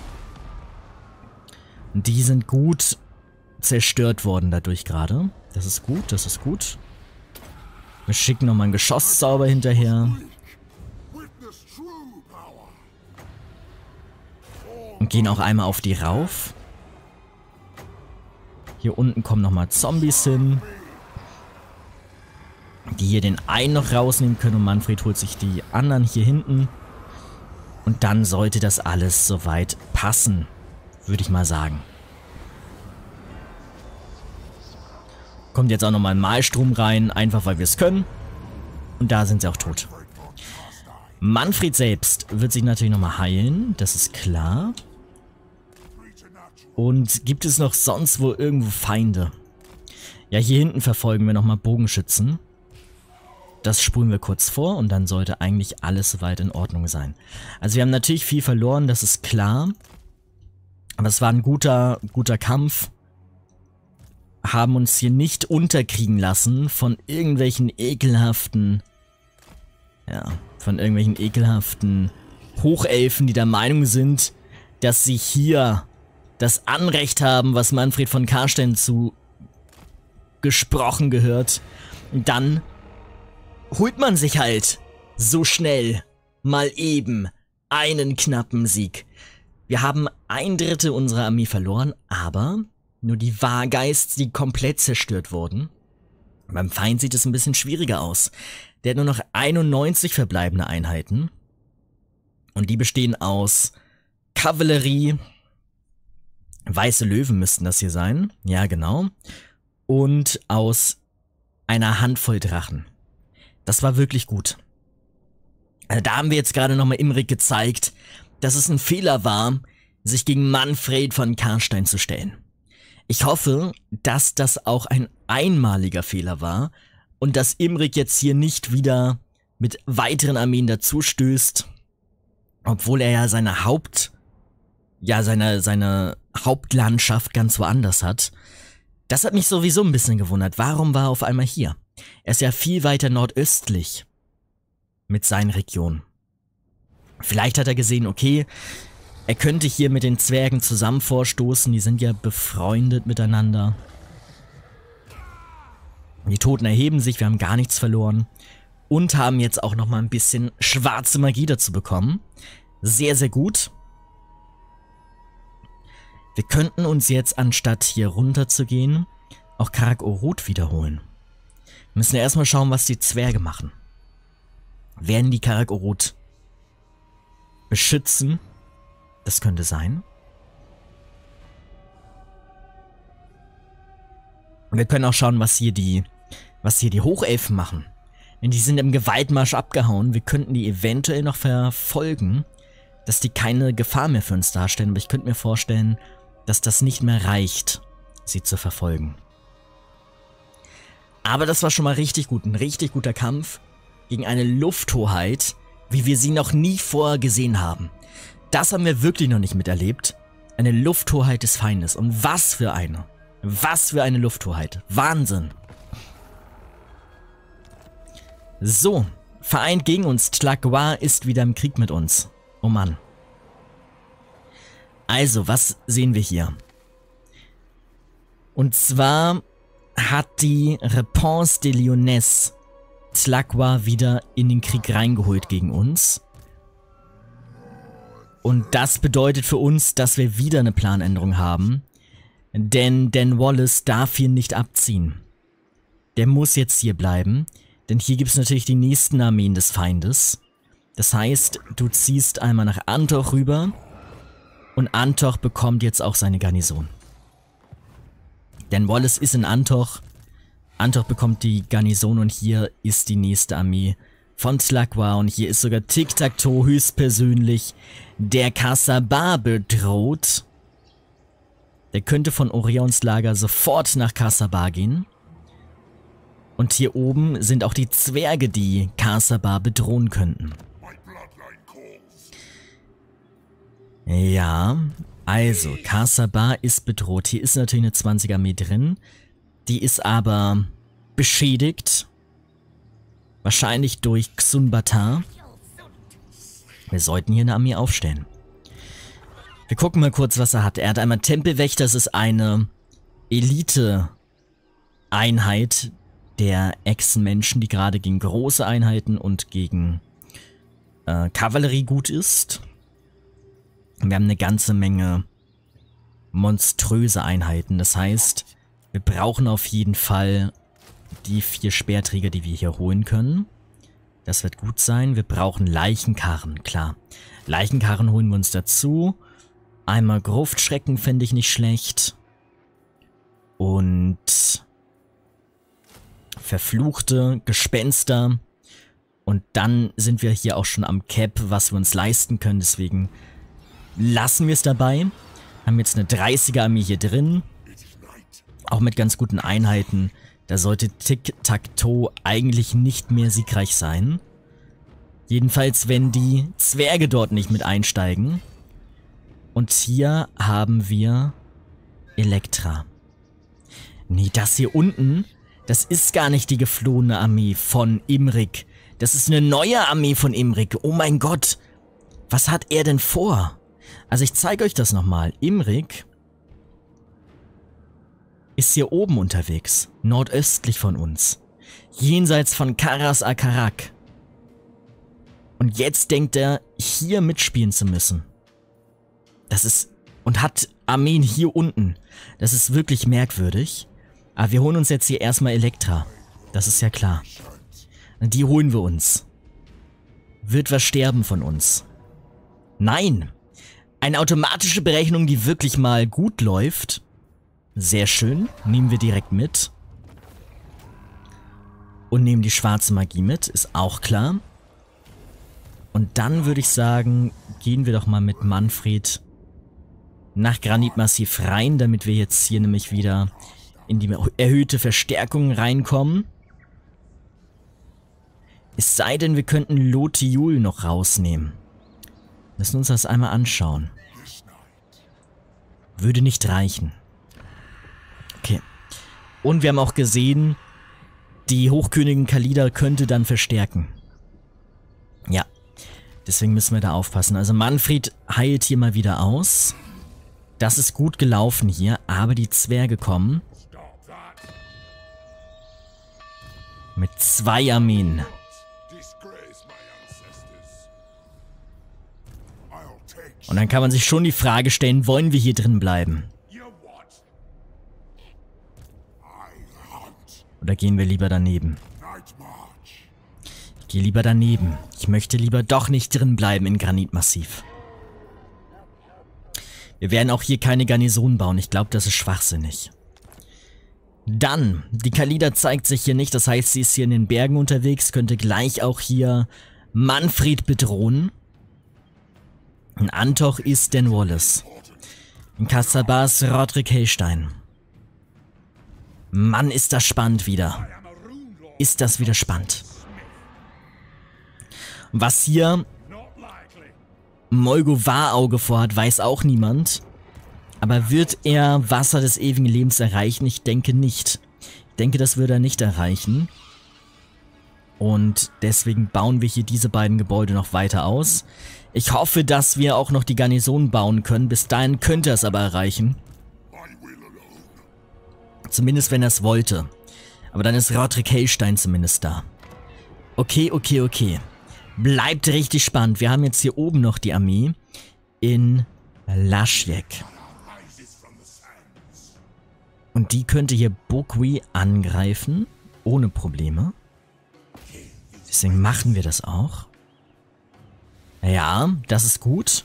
Die sind gut zerstört worden dadurch gerade. Das ist gut, das ist gut. Wir schicken nochmal einen Geschosszauber hinterher. Und gehen auch einmal auf die rauf. Hier unten kommen nochmal Zombies hin. Die hier den einen noch rausnehmen können und Manfred holt sich die anderen hier hinten. Und dann sollte das alles soweit passen, würde ich mal sagen. Kommt jetzt auch nochmal ein Malstrom rein, einfach weil wir es können. Und da sind sie auch tot. Manfred selbst wird sich natürlich nochmal heilen, das ist klar. Und gibt es noch sonst wo irgendwo Feinde? Ja, hier hinten verfolgen wir nochmal Bogenschützen. Das spulen wir kurz vor und dann sollte eigentlich alles soweit in Ordnung sein. Also wir haben natürlich viel verloren, das ist klar. Aber es war ein guter, guter Kampf. Haben uns hier nicht unterkriegen lassen von irgendwelchen ekelhaften, ja, von irgendwelchen ekelhaften Hochelfen, die der Meinung sind, dass sie hier das Anrecht haben, was Manfred von Karstein zu gesprochen gehört. Dann holt man sich halt so schnell mal eben einen knappen Sieg. Wir haben ein Drittel unserer Armee verloren, aber nur die Wargeists, die komplett zerstört wurden. Beim Feind sieht es ein bisschen schwieriger aus. Der hat nur noch einundneunzig verbleibende Einheiten. Und die bestehen aus Kavallerie. Weiße Löwen müssten das hier sein. Ja, genau. Und aus einer Handvoll Drachen. Das war wirklich gut. Also da haben wir jetzt gerade nochmal Imrik gezeigt, dass es ein Fehler war, sich gegen Manfred von Karstein zu stellen. Ich hoffe, dass das auch ein einmaliger Fehler war und dass Imrik jetzt hier nicht wieder mit weiteren Armeen dazu stößt, obwohl er ja seine Haupt, ja seine, seine Hauptlandschaft ganz woanders hat. Das hat mich sowieso ein bisschen gewundert. Warum war er auf einmal hier? Er ist ja viel weiter nordöstlich mit seinen Regionen. Vielleicht hat er gesehen, okay, er könnte hier mit den Zwergen zusammen vorstoßen, die sind ja befreundet miteinander. Die Toten erheben sich, wir haben gar nichts verloren. Und haben jetzt auch nochmal ein bisschen schwarze Magie dazu bekommen. Sehr, sehr gut. Wir könnten uns jetzt, anstatt hier runter zu gehen, auch Karak-Orut wiederholen. Wir müssen ja erstmal schauen, was die Zwerge machen. Werden die Karak-Orut beschützen? Das könnte sein. Und wir können auch schauen, was hier die, was hier die Hochelfen machen. Denn die sind im Gewaltmarsch abgehauen. Wir könnten die eventuell noch verfolgen, dass die keine Gefahr mehr für uns darstellen. Aber ich könnte mir vorstellen, dass das nicht mehr reicht, sie zu verfolgen. Aber das war schon mal richtig gut. Ein richtig guter Kampf gegen eine Lufthoheit, wie wir sie noch nie vorher gesehen haben. Das haben wir wirklich noch nicht miterlebt. Eine Lufthoheit des Feindes. Und was für eine. Was für eine Lufthoheit. Wahnsinn. So, vereint gegen uns. Tla'Quoth ist wieder im Krieg mit uns. Oh Mann. Also, was sehen wir hier? Und zwar hat die Réponse des Lyonnais Tla'Quoth wieder in den Krieg reingeholt gegen uns. Und das bedeutet für uns, dass wir wieder eine Planänderung haben. Denn Dan Wallace darf hier nicht abziehen. Der muss jetzt hier bleiben. Denn hier gibt es natürlich die nächsten Armeen des Feindes. Das heißt, du ziehst einmal nach Antoch rüber. Und Antoch bekommt jetzt auch seine Garnison. Denn Wallace ist in Antoch. Antoch bekommt die Garnison und hier ist die nächste Armee von Tlaqua. Und hier ist sogar Tic-Tac-Toe höchstpersönlich der Kassabar bedroht. Der könnte von Orions Lager sofort nach Kassabar gehen. Und hier oben sind auch die Zwerge, die Kassabar bedrohen könnten. Ja, also Kassabar ist bedroht. Hier ist natürlich eine zwanziger Armee drin. Die ist aber beschädigt. Wahrscheinlich durch Xun-Batar. Wir sollten hier eine Armee aufstellen. Wir gucken mal kurz, was er hat. Er hat einmal Tempelwächter, das ist eine Elite-Einheit der Echsenmenschen, die gerade gegen große Einheiten und gegen äh, Kavallerie gut ist. Wir haben eine ganze Menge monströse Einheiten. Das heißt, wir brauchen auf jeden Fall die vier Speerträger, die wir hier holen können. Das wird gut sein. Wir brauchen Leichenkarren, klar. Leichenkarren holen wir uns dazu. Einmal Gruftschrecken fände ich nicht schlecht. Und verfluchte Gespenster. Und dann sind wir hier auch schon am Cap, was wir uns leisten können. Deswegen lassen wir es dabei. Haben jetzt eine dreißiger Armee hier drin. Auch mit ganz guten Einheiten. Da sollte Tic-Tac-Toe eigentlich nicht mehr siegreich sein. Jedenfalls, wenn die Zwerge dort nicht mit einsteigen. Und hier haben wir Elektra. Nee, das hier unten, das ist gar nicht die geflohene Armee von Imrik. Das ist eine neue Armee von Imrik. Oh mein Gott. Was hat er denn vor? Also ich zeige euch das nochmal. Imrik ist hier oben unterwegs. Nordöstlich von uns. Jenseits von Karas Akarak. Und jetzt denkt er, hier mitspielen zu müssen. Das ist... Und hat Armeen hier unten. Das ist wirklich merkwürdig. Aber wir holen uns jetzt hier erstmal Elektra. Das ist ja klar. Die holen wir uns. Wird was sterben von uns? Nein! Eine automatische Berechnung, die wirklich mal gut läuft. Sehr schön. Nehmen wir direkt mit. Und nehmen die schwarze Magie mit. Ist auch klar. Und dann würde ich sagen, gehen wir doch mal mit Manfred nach Granitmassiv rein, damit wir jetzt hier nämlich wieder in die erhöhte Verstärkung reinkommen. Es sei denn, wir könnten Lotiul noch rausnehmen. Lassen uns das einmal anschauen. Würde nicht reichen. Okay. Und wir haben auch gesehen, die Hochkönigin Khalida könnte dann verstärken. Ja. Deswegen müssen wir da aufpassen. Also Manfred heilt hier mal wieder aus. Das ist gut gelaufen hier, aber die Zwerge kommen. Mit zwei Armeen. Und dann kann man sich schon die Frage stellen, wollen wir hier drin bleiben? Oder gehen wir lieber daneben? Ich gehe lieber daneben. Ich möchte lieber doch nicht drin bleiben in Granitmassiv. Wir werden auch hier keine Garnison bauen. Ich glaube, das ist schwachsinnig. Dann, die Khalida zeigt sich hier nicht. Das heißt, sie ist hier in den Bergen unterwegs. Könnte gleich auch hier Manfred bedrohen. In Antoch ist Dan Wallace. In Kassabar ist Rodrik Hellstein. Mann, ist das spannend wieder. Ist das wieder spannend. Was hier Molgo Warauge vorhat, weiß auch niemand. Aber wird er Wasser des ewigen Lebens erreichen? Ich denke nicht. Ich denke, das wird er nicht erreichen. Und deswegen bauen wir hier diese beiden Gebäude noch weiter aus. Ich hoffe, dass wir auch noch die Garnison bauen können. Bis dahin könnte er es aber erreichen. Zumindest wenn er es wollte. Aber dann ist Rodrik Hellstein zumindest da. Okay, okay, okay. Bleibt richtig spannend. Wir haben jetzt hier oben noch die Armee in Laschjek. Und die könnte hier Bokwi angreifen. Ohne Probleme. Deswegen machen wir das auch. Ja, das ist gut.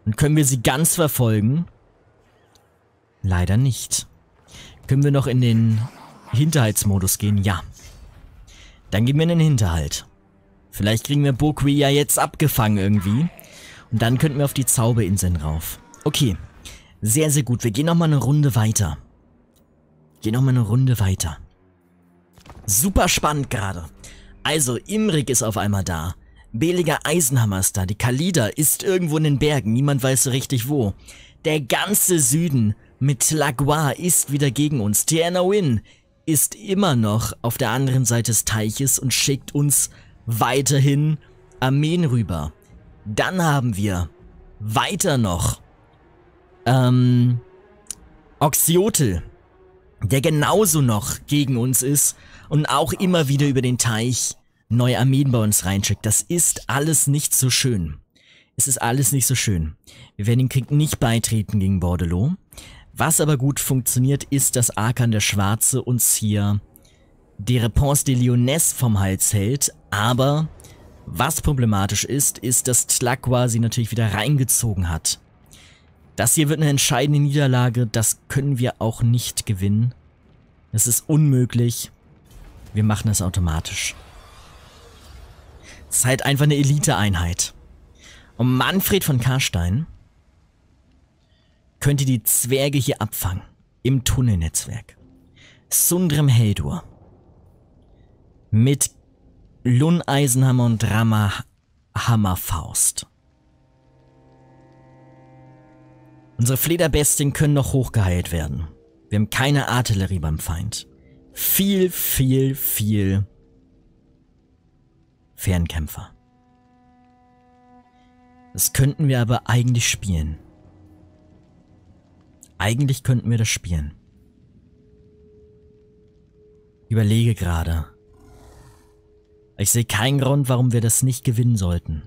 Und können wir sie ganz verfolgen? Leider nicht. Können wir noch in den Hinterhaltsmodus gehen? Ja. Dann gehen wir in den Hinterhalt. Vielleicht kriegen wir Bokwi ja jetzt abgefangen irgendwie. Und dann könnten wir auf die Zauberinseln rauf. Okay. Sehr, sehr gut. Wir gehen nochmal eine Runde weiter. Gehen nochmal eine Runde weiter. Super spannend gerade. Also, Imrik ist auf einmal da. Beliger Eisenhammer ist da. Die Khalida ist irgendwo in den Bergen. Niemand weiß so richtig wo. Der ganze Süden mit Lagua ist wieder gegen uns. Tiernawin ist immer noch auf der anderen Seite des Teiches und schickt uns weiterhin Armeen rüber. Dann haben wir weiter noch ähm, Oxyotl, der genauso noch gegen uns ist und auch immer wieder über den Teich neue Armeen bei uns reinschickt. Das ist alles nicht so schön. Es ist alles nicht so schön. Wir werden den Krieg nicht beitreten gegen Bordelot. Was aber gut funktioniert, ist, dass Arkan der Schwarze uns hier die Réponse de Lyonesse vom Hals hält. Aber was problematisch ist, ist, dass Tlaqua sie natürlich wieder reingezogen hat. Das hier wird eine entscheidende Niederlage. Das können wir auch nicht gewinnen. Es ist unmöglich. Wir machen es automatisch. Es ist halt einfach eine Elite-Einheit. Und Manfred von Karstein könnte die Zwerge hier abfangen. Im Tunnelnetzwerk. Sundrem Heldur. Mit Lun Eisenhammer und Rama Hammerfaust. Unsere Flederbestien können noch hochgeheilt werden. Wir haben keine Artillerie beim Feind. Viel, viel, viel Fernkämpfer. Das könnten wir aber eigentlich spielen. Eigentlich könnten wir das spielen. Ich überlege gerade. Ich sehe keinen Grund, warum wir das nicht gewinnen sollten.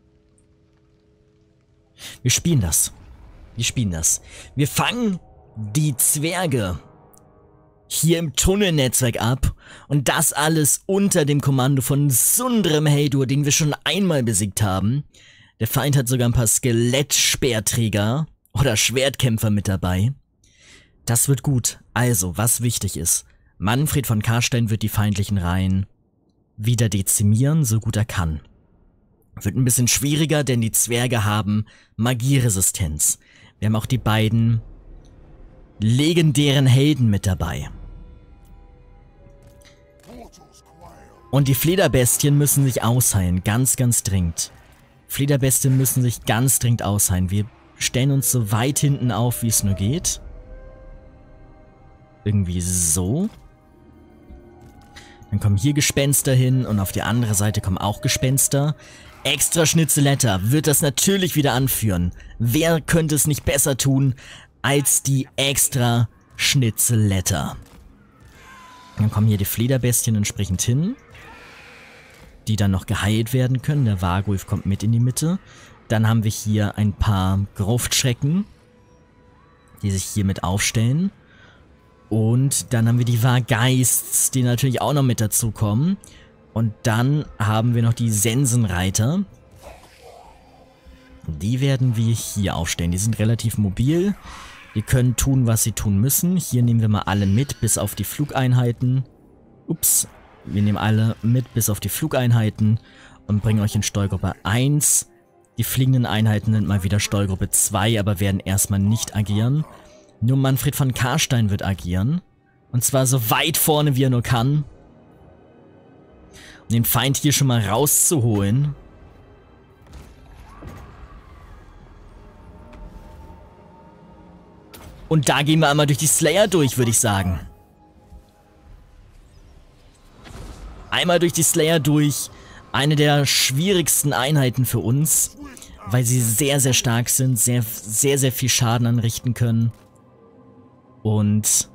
Wir spielen das. Wir spielen das. Wir fangen die Zwerge hier im Tunnelnetzwerk ab. Und das alles unter dem Kommando von Sundrem Heldur, den wir schon einmal besiegt haben. Der Feind hat sogar ein paar Skelettspeerträger oder Schwertkämpfer mit dabei. Das wird gut. Also, was wichtig ist. Manfred von Karstein wird die feindlichen Reihen wieder dezimieren, so gut er kann. Wird ein bisschen schwieriger, denn die Zwerge haben Magieresistenz. Wir haben auch die beiden legendären Helden mit dabei. Und die Flederbestien müssen sich ausheilen, ganz, ganz dringend. Flederbestien müssen sich ganz dringend ausheilen. Wir stellen uns so weit hinten auf, wie es nur geht. Irgendwie so. Dann kommen hier Gespenster hin und auf die andere Seite kommen auch Gespenster. Extra Schnitzeletter wird das natürlich wieder anführen. Wer könnte es nicht besser tun als die extra Schnitzeletter? Dann kommen hier die Flederbestien entsprechend hin, die dann noch geheilt werden können. Der Wargulf kommt mit in die Mitte. Dann haben wir hier ein paar Gruftschrecken, die sich hier mit aufstellen. Und dann haben wir die Wargeists, die natürlich auch noch mit dazu kommen. Und dann haben wir noch die Sensenreiter. Die werden wir hier aufstellen. Die sind relativ mobil. Die können tun, was sie tun müssen. Hier nehmen wir mal alle mit, bis auf die Flugeinheiten. Ups. Wir nehmen alle mit, bis auf die Flugeinheiten. Und bringen euch in Steuergruppe eins. Die fliegenden Einheiten sind mal wieder Steuergruppe zwei, aber werden erstmal nicht agieren. Nur Manfred von Karstein wird agieren. Und zwar so weit vorne, wie er nur kann. Um den Feind hier schon mal rauszuholen. Und da gehen wir einmal durch die Slayer durch, würde ich sagen. Einmal durch die Slayer durch. Eine der schwierigsten Einheiten für uns. Weil sie sehr, sehr stark sind. Sehr, sehr, sehr viel Schaden anrichten können. Und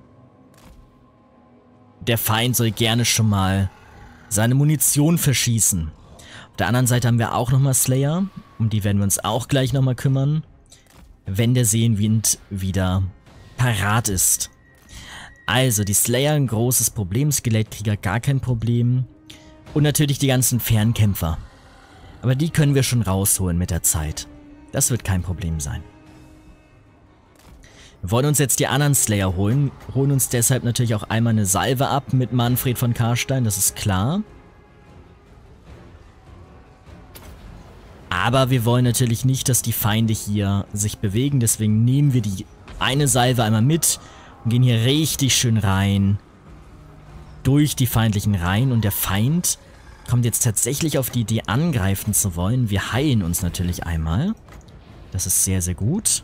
der Feind soll gerne schon mal seine Munition verschießen. Auf der anderen Seite haben wir auch nochmal Slayer. Um die werden wir uns auch gleich nochmal kümmern. Wenn der Seenwind wieder parat ist. Also, die Slayer ein großes Problem. Skelettkrieger gar kein Problem. Und natürlich die ganzen Fernkämpfer. Aber die können wir schon rausholen mit der Zeit. Das wird kein Problem sein. Wir wollen uns jetzt die anderen Slayer holen. Holen uns deshalb natürlich auch einmal eine Salve ab mit Manfred von Karstein, das ist klar. Aber wir wollen natürlich nicht, dass die Feinde hier sich bewegen. Deswegen nehmen wir die eine Salve einmal mit und gehen hier richtig schön rein. Durch die feindlichen Reihen. Und der Feind kommt jetzt tatsächlich auf die Idee, angreifen zu wollen. Wir heilen uns natürlich einmal. Das ist sehr, sehr gut.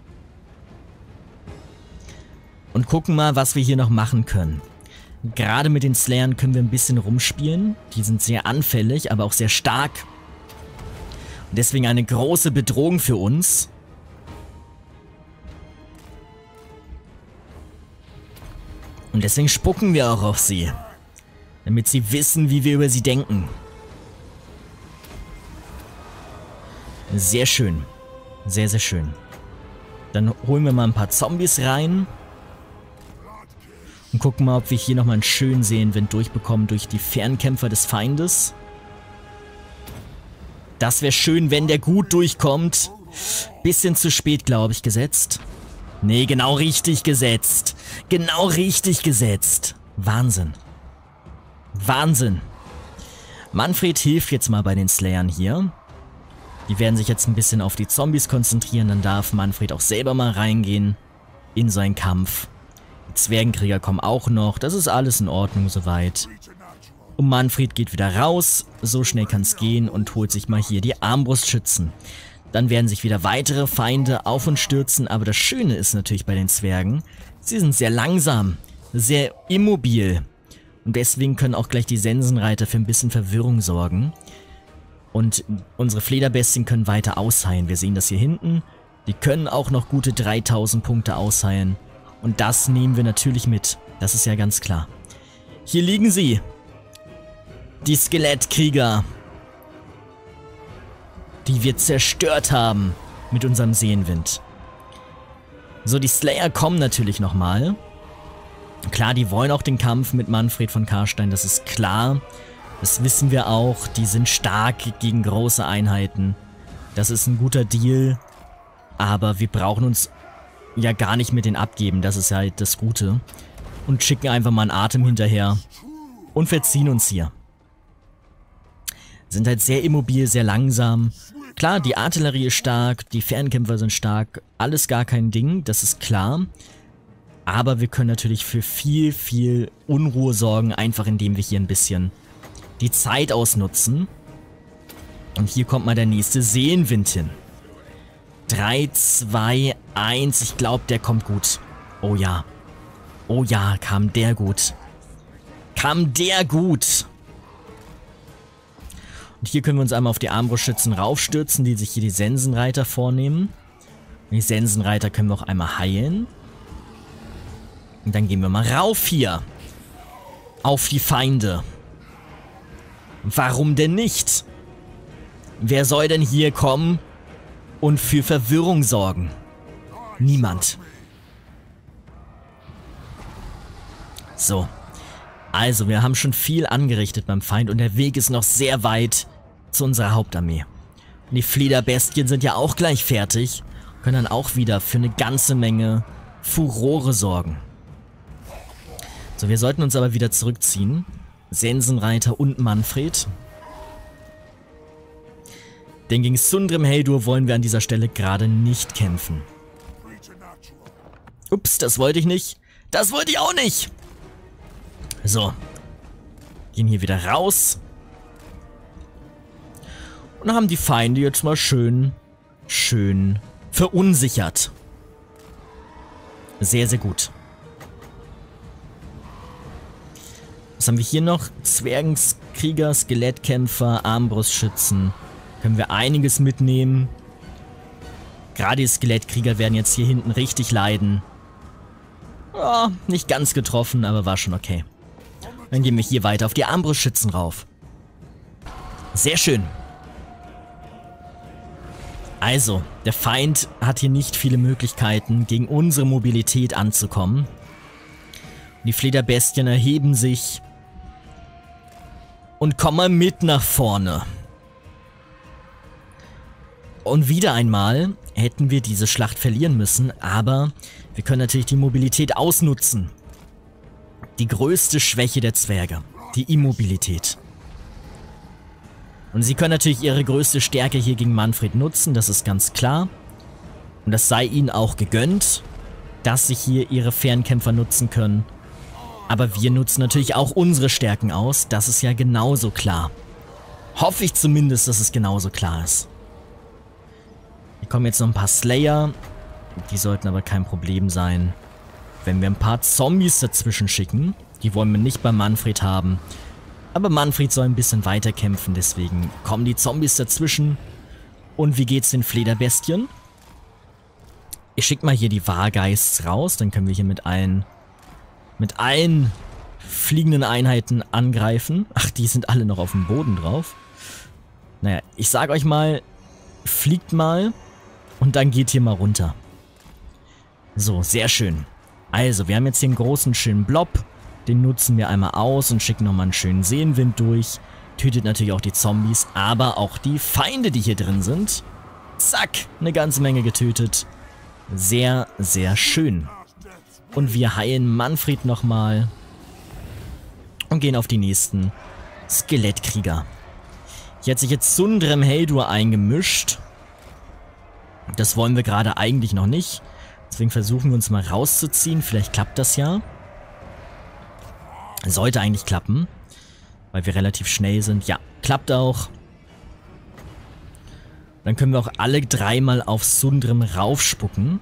Und gucken mal, was wir hier noch machen können. Gerade mit den Slayern können wir ein bisschen rumspielen. Die sind sehr anfällig, aber auch sehr stark. Und deswegen eine große Bedrohung für uns. Und deswegen spucken wir auch auf sie. Damit sie wissen, wie wir über sie denken. Sehr schön. Sehr, sehr schön. Dann holen wir mal ein paar Zombies rein. Und gucken mal, ob wir hier nochmal einen schönen Seelenwind durchbekommen durch die Fernkämpfer des Feindes. Das wäre schön, wenn der gut durchkommt. Bisschen zu spät, glaube ich, gesetzt. Nee, genau richtig gesetzt. Genau richtig gesetzt. Wahnsinn. Wahnsinn. Manfred hilft jetzt mal bei den Slayern hier. Die werden sich jetzt ein bisschen auf die Zombies konzentrieren. Dann darf Manfred auch selber mal reingehen in seinen Kampf. Die Zwergenkrieger kommen auch noch. Das ist alles in Ordnung soweit. Und Manfred geht wieder raus. So schnell kann es gehen und holt sich mal hier die Armbrustschützen. Dann werden sich wieder weitere Feinde auf uns stürzen. Aber das Schöne ist natürlich bei den Zwergen, sie sind sehr langsam, sehr immobil. Und deswegen können auch gleich die Sensenreiter für ein bisschen Verwirrung sorgen. Und unsere Flederbestien können weiter ausheilen. Wir sehen das hier hinten. Die können auch noch gute dreitausend Punkte ausheilen. Und das nehmen wir natürlich mit. Das ist ja ganz klar. Hier liegen sie. Die Skelettkrieger. Die wir zerstört haben mit unserem Seelenwind. So, die Slayer kommen natürlich nochmal. Klar, die wollen auch den Kampf mit Manfred von Karstein, das ist klar. Das wissen wir auch, die sind stark gegen große Einheiten. Das ist ein guter Deal. Aber wir brauchen uns ja gar nicht mit denen abgeben, das ist halt das Gute. Und schicken einfach mal einen Atem hinterher. Und verziehen uns hier. Sind halt sehr immobil, sehr langsam. Klar, die Artillerie ist stark, die Fernkämpfer sind stark. Alles gar kein Ding, das ist klar. Aber wir können natürlich für viel, viel Unruhe sorgen, einfach indem wir hier ein bisschen die Zeit ausnutzen. Und hier kommt mal der nächste Seelenwind hin. drei, zwei, eins. Ich glaube, der kommt gut. Oh ja. Oh ja, kam der gut. Kam der gut. Und hier können wir uns einmal auf die Armbrustschützen raufstürzen, die sich hier die Sensenreiter vornehmen. Die Sensenreiter können wir auch einmal heilen. Und dann gehen wir mal rauf hier. Auf die Feinde. Warum denn nicht? Wer soll denn hier kommen und für Verwirrung sorgen? Niemand. So. Also, wir haben schon viel angerichtet beim Feind und der Weg ist noch sehr weit zu unserer Hauptarmee. Und die Flederbestien sind ja auch gleich fertig. Können dann auch wieder für eine ganze Menge Furore sorgen. So, wir sollten uns aber wieder zurückziehen. Sensenreiter und Manfred. Denn gegen Sundrim Heldur wollen wir an dieser Stelle gerade nicht kämpfen. Ups, das wollte ich nicht. Das wollte ich auch nicht. So. Gehen hier wieder raus. Und haben die Feinde jetzt mal schön, schön verunsichert. Sehr, sehr gut. Was haben wir hier noch? Zwergenkrieger, Skelettkämpfer, Armbrustschützen. Können wir einiges mitnehmen. Gerade die Skelettkrieger werden jetzt hier hinten richtig leiden. Oh, nicht ganz getroffen, aber war schon okay. Dann gehen wir hier weiter auf die Armbrustschützen rauf. Sehr schön. Also, der Feind hat hier nicht viele Möglichkeiten, gegen unsere Mobilität anzukommen. Die Flederbestien erheben sich. Und kommen mal mit nach vorne. Und wieder einmal hätten wir diese Schlacht verlieren müssen, aber wir können natürlich die Mobilität ausnutzen. Die größte Schwäche der Zwerge, die Immobilität. Und sie können natürlich ihre größte Stärke hier gegen Manfred nutzen, das ist ganz klar. Und das sei ihnen auch gegönnt, dass sie hier ihre Fernkämpfer nutzen können. Aber wir nutzen natürlich auch unsere Stärken aus, das ist ja genauso klar. Hoffe ich zumindest, dass es genauso klar ist. Hier kommen jetzt noch ein paar Slayer. Die sollten aber kein Problem sein. Wenn wir ein paar Zombies dazwischen schicken, die wollen wir nicht bei Manfred haben. Aber Manfred soll ein bisschen weiter kämpfen, deswegen kommen die Zombies dazwischen. Und wie geht's den Flederbestien? Ich schicke mal hier die Wargeists raus, dann können wir hier mit allen, mit allen fliegenden Einheiten angreifen. Ach, die sind alle noch auf dem Boden drauf. Naja, ich sag euch mal, fliegt mal und dann geht hier mal runter. So, sehr schön. Also, wir haben jetzt hier einen großen, schönen Blob. Den nutzen wir einmal aus und schicken nochmal einen schönen Seenwind durch. Tötet natürlich auch die Zombies, aber auch die Feinde, die hier drin sind. Zack, eine ganze Menge getötet. Sehr, sehr schön. Und wir heilen Manfred nochmal. Und gehen auf die nächsten Skelettkrieger. Hier hat sich jetzt Sundrem Heldur eingemischt. Das wollen wir gerade eigentlich noch nicht. Deswegen versuchen wir uns mal rauszuziehen. Vielleicht klappt das ja. Sollte eigentlich klappen. Weil wir relativ schnell sind. Ja, klappt auch. Dann können wir auch alle dreimal auf Sundrem raufspucken.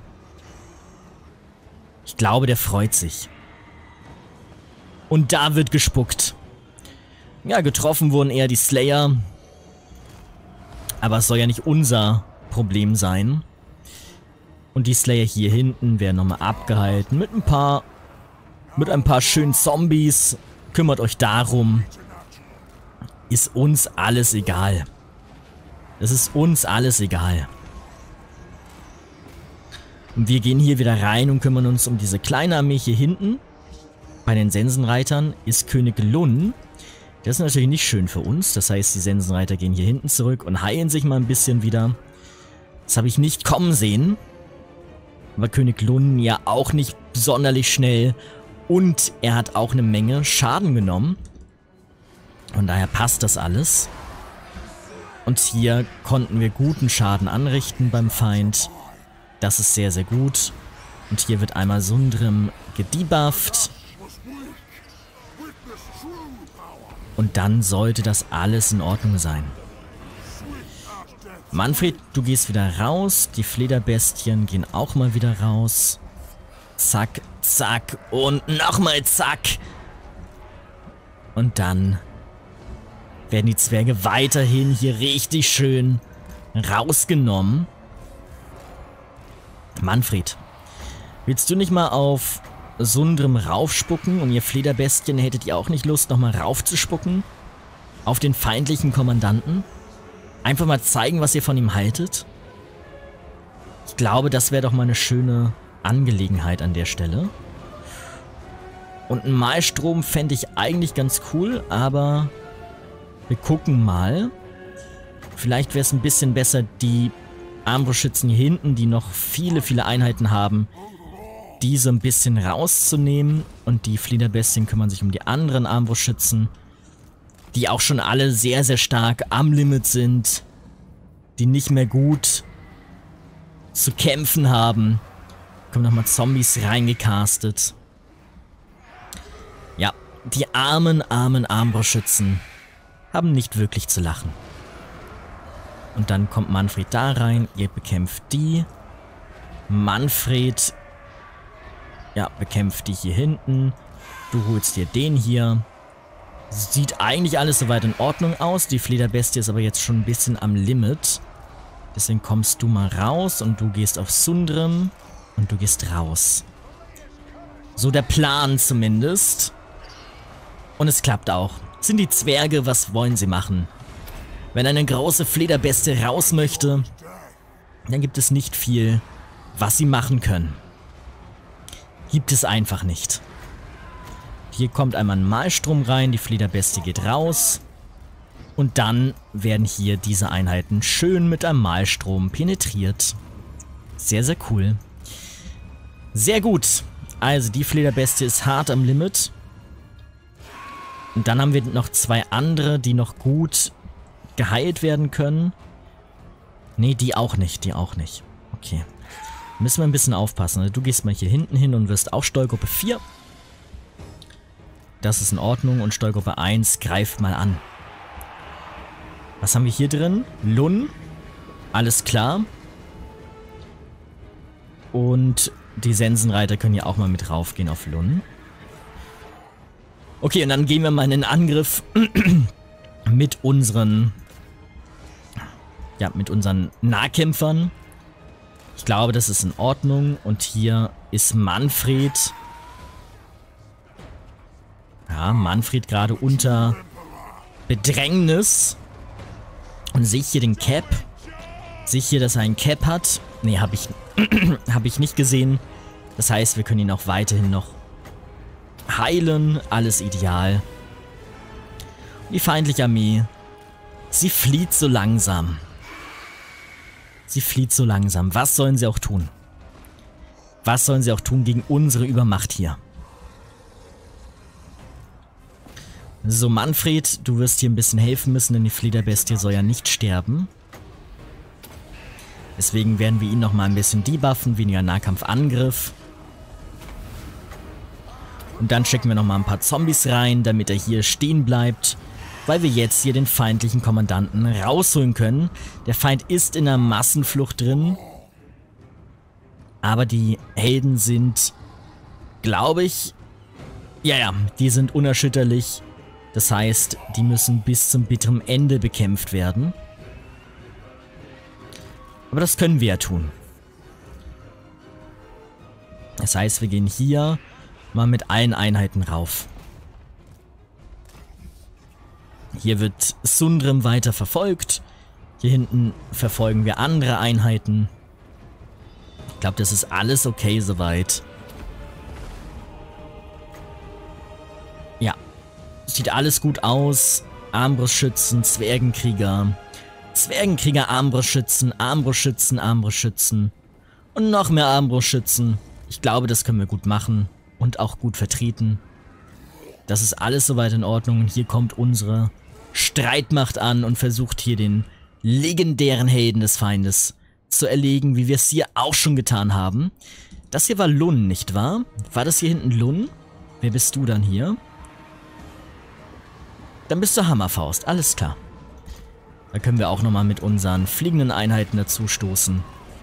Ich glaube, der freut sich. Und da wird gespuckt. Ja, getroffen wurden eher die Slayer. Aber es soll ja nicht unser Problem sein. Und die Slayer hier hinten werden nochmal abgehalten. Mit ein paar... Mit ein paar schönen Zombies. Kümmert euch darum. Ist uns alles egal. Es ist uns alles egal. Und wir gehen hier wieder rein und kümmern uns um diese kleine Armee hier hinten. Bei den Sensenreitern ist König Lun. Das ist natürlich nicht schön für uns. Das heißt, die Sensenreiter gehen hier hinten zurück und heilen sich mal ein bisschen wieder. Das habe ich nicht kommen sehen. Aber König Lun ja auch nicht sonderlich schnell. Und er hat auch eine Menge Schaden genommen. Von daher passt das alles. Und hier konnten wir guten Schaden anrichten beim Feind. Das ist sehr, sehr gut. Und hier wird einmal Sundrem gedebufft. Und dann sollte das alles in Ordnung sein. Manfred, du gehst wieder raus. Die Flederbestien gehen auch mal wieder raus. Zack, zack und nochmal zack. Und dann werden die Zwerge weiterhin hier richtig schön rausgenommen. Manfred, willst du nicht mal auf Sundrem raufspucken? Und ihr Flederbestien, hättet ihr auch nicht Lust, nochmal raufzuspucken? Auf den feindlichen Kommandanten? Einfach mal zeigen, was ihr von ihm haltet? Ich glaube, das wäre doch mal eine schöne Angelegenheit an der Stelle. Und einen Malstrom fände ich eigentlich ganz cool, aber wir gucken mal. Vielleicht wäre es ein bisschen besser, die Armbrustschützen hier hinten, die noch viele, viele Einheiten haben, diese ein bisschen rauszunehmen. Und die Flederbestien kümmern sich um die anderen Armbrustschützen, die auch schon alle sehr, sehr stark am Limit sind, die nicht mehr gut zu kämpfen haben. Kommen nochmal Zombies reingecastet. Ja, die armen, armen Armbrustschützen haben nicht wirklich zu lachen. Und dann kommt Manfred da rein, ihr bekämpft die. Manfred, ja, bekämpft die hier hinten. Du holst dir den hier. Sieht eigentlich alles soweit in Ordnung aus. Die Flederbestie ist aber jetzt schon ein bisschen am Limit. Deswegen kommst du mal raus und du gehst auf Sundrem. Und du gehst raus. So der Plan zumindest. Und es klappt auch. Sind die Zwerge, was wollen sie machen? Wenn eine große Flederbestie raus möchte, dann gibt es nicht viel, was sie machen können. Gibt es einfach nicht. Hier kommt einmal ein Malstrom rein, die Flederbestie geht raus. Und dann werden hier diese Einheiten schön mit einem Malstrom penetriert. Sehr, sehr cool. Sehr gut. Also die Flederbestie ist hart am Limit. Und dann haben wir noch zwei andere, die noch gut geheilt werden können. Nee, die auch nicht, die auch nicht. Okay. Müssen wir ein bisschen aufpassen. Du gehst mal hier hinten hin und wirst auch Steuergruppe vier. Das ist in Ordnung. Und Steuergruppe eins greift mal an. Was haben wir hier drin? Lun. Alles klar. Und die Sensenreiter können ja auch mal mit raufgehen auf Lun. Okay, und dann gehen wir mal in den Angriff mit unseren, ja, mit unseren Nahkämpfern. Ich glaube, das ist in Ordnung. Und hier ist Manfred. Ja, Manfred gerade unter Bedrängnis. Und sehe ich hier den Cap? Sehe ich hier, dass er einen Cap hat? Nee, habe ich, hab ich nicht gesehen. Das heißt, wir können ihn auch weiterhin noch heilen. Alles ideal. Die feindliche Armee, sie flieht so langsam. Sie flieht so langsam. Was sollen sie auch tun? Was sollen sie auch tun gegen unsere Übermacht hier? So, Manfred, du wirst hier ein bisschen helfen müssen, denn die Flederbestie soll ja nicht sterben. Deswegen werden wir ihn nochmal ein bisschen debuffen, weniger Nahkampfangriff. Und dann schicken wir nochmal ein paar Zombies rein, damit er hier stehen bleibt. Weil wir jetzt hier den feindlichen Kommandanten rausholen können. Der Feind ist in einer Massenflucht drin. Aber die Helden sind, glaube ich, ja, ja, die sind unerschütterlich. Das heißt, die müssen bis zum bitteren Ende bekämpft werden. Aber das können wir ja tun. Das heißt, wir gehen hier mal mit allen Einheiten rauf. Hier wird Sundrim weiter verfolgt. Hier hinten verfolgen wir andere Einheiten. Ich glaube, das ist alles okay soweit. Ja. Sieht alles gut aus. Armbrustschützen, Zwergenkrieger. Zwergenkrieger, Armbrustschützen, Armbrustschützen, Armbrustschützen. Und noch mehr Armbrustschützen. Ich glaube, das können wir gut machen. Und auch gut vertreten. Das ist alles soweit in Ordnung. Und hier kommt unsere Streitmacht an und versucht hier den legendären Helden des Feindes zu erlegen, wie wir es hier auch schon getan haben. Das hier war Lun, nicht wahr? War das hier hinten Lun? Wer bist du dann hier? Dann bist du Hammerfaust, alles klar. Da können wir auch nochmal mit unseren fliegenden Einheiten dazu stoßen.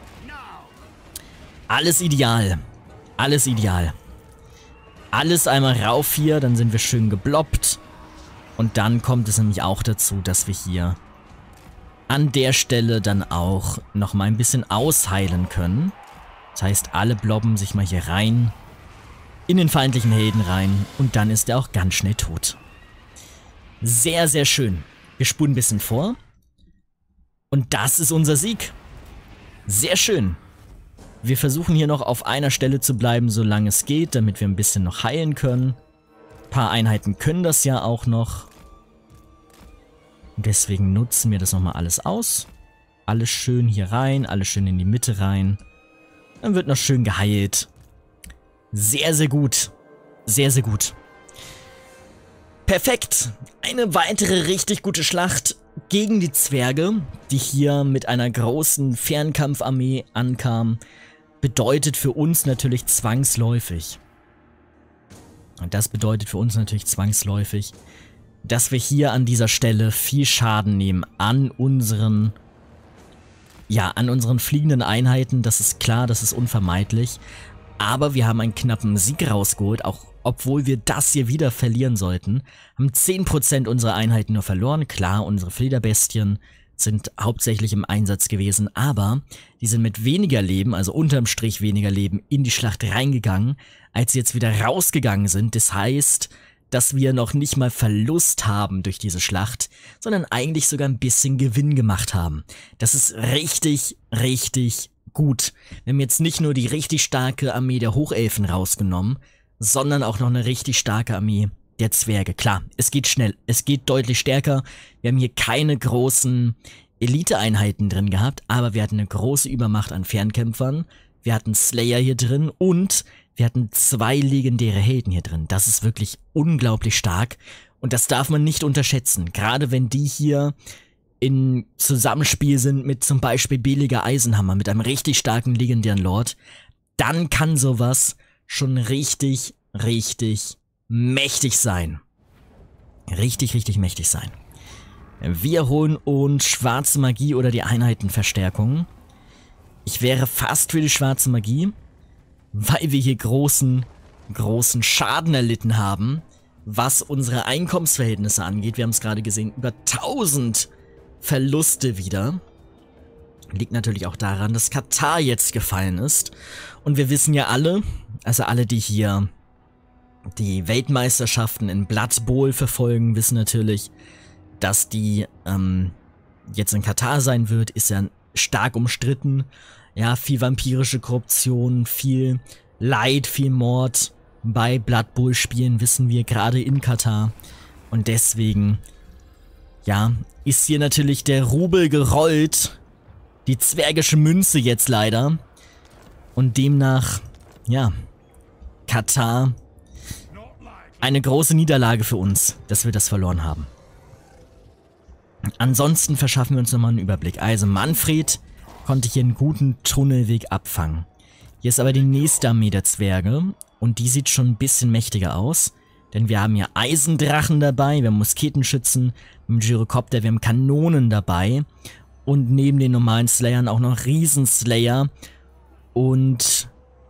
Alles ideal. Alles ideal. Alles einmal rauf hier, dann sind wir schön gebloppt. Und dann kommt es nämlich auch dazu, dass wir hier an der Stelle dann auch nochmal ein bisschen ausheilen können. Das heißt, alle blobben sich mal hier rein, in den feindlichen Helden rein und dann ist er auch ganz schnell tot. Sehr, sehr schön. Wir spulen ein bisschen vor. Und das ist unser Sieg. Sehr schön. Wir versuchen hier noch auf einer Stelle zu bleiben, solange es geht, damit wir ein bisschen noch heilen können. Ein paar Einheiten können das ja auch noch. Und deswegen nutzen wir das nochmal alles aus. Alles schön hier rein, alles schön in die Mitte rein. Dann wird noch schön geheilt. Sehr, sehr gut. Sehr, sehr gut. Perfekt. Eine weitere richtig gute Schlacht gegen die Zwerge, die hier mit einer großen Fernkampfarmee ankam, bedeutet für uns natürlich zwangsläufig. Und das bedeutet für uns natürlich zwangsläufig, dass wir hier an dieser Stelle viel Schaden nehmen an unseren, ja, an unseren fliegenden Einheiten. Das ist klar, das ist unvermeidlich. Aber wir haben einen knappen Sieg rausgeholt, auch obwohl wir das hier wieder verlieren sollten. Haben zehn Prozent unserer Einheiten nur verloren. Klar, unsere Flederbestien sind hauptsächlich im Einsatz gewesen, aber die sind mit weniger Leben, also unterm Strich weniger Leben, in die Schlacht reingegangen, als sie jetzt wieder rausgegangen sind. Das heißt, dass wir noch nicht mal Verlust haben durch diese Schlacht, sondern eigentlich sogar ein bisschen Gewinn gemacht haben. Das ist richtig, richtig gut. Wir haben jetzt nicht nur die richtig starke Armee der Hochelfen rausgenommen, sondern auch noch eine richtig starke Armee der Zwerge. Klar, es geht schnell, es geht deutlich stärker. Wir haben hier keine großen Elite-Einheiten drin gehabt, aber wir hatten eine große Übermacht an Fernkämpfern. Wir hatten Slayer hier drin und wir hatten zwei legendäre Helden hier drin. Das ist wirklich unglaublich stark und das darf man nicht unterschätzen. Gerade wenn die hier in Zusammenspiel sind mit zum Beispiel Beliger Eisenhammer, mit einem richtig starken legendären Lord, dann kann sowas schon richtig, richtig mächtig sein. Richtig, richtig mächtig sein. Wir holen uns schwarze Magie oder die Einheitenverstärkung. Ich wäre fast für die schwarze Magie, weil wir hier großen, großen Schaden erlitten haben, was unsere Einkommensverhältnisse angeht. Wir haben es gerade gesehen, über tausend Verluste wieder. Liegt natürlich auch daran, dass Katar jetzt gefallen ist. Und wir wissen ja alle, also alle, die hier die Weltmeisterschaften in Blood Bowl verfolgen, wissen natürlich, dass die ähm, jetzt in Katar sein wird, ist ja stark umstritten. Ja, viel vampirische Korruption, viel Leid, viel Mord bei Blood Bowl Spielen, wissen wir, gerade in Katar. Und deswegen, ja, ist hier natürlich der Rubel gerollt. Die zwergische Münze jetzt leider. Und demnach, ja, Katar, eine große Niederlage für uns, dass wir das verloren haben. Ansonsten verschaffen wir uns nochmal einen Überblick. Also Manfred konnte hier einen guten Tunnelweg abfangen. Hier ist aber die nächste Armee der Zwerge und die sieht schon ein bisschen mächtiger aus. Denn wir haben hier Eisendrachen dabei, wir haben Musketenschützen, wir haben Gyrocopter, wir haben Kanonen dabei. Und neben den normalen Slayern auch noch Riesenslayer. Und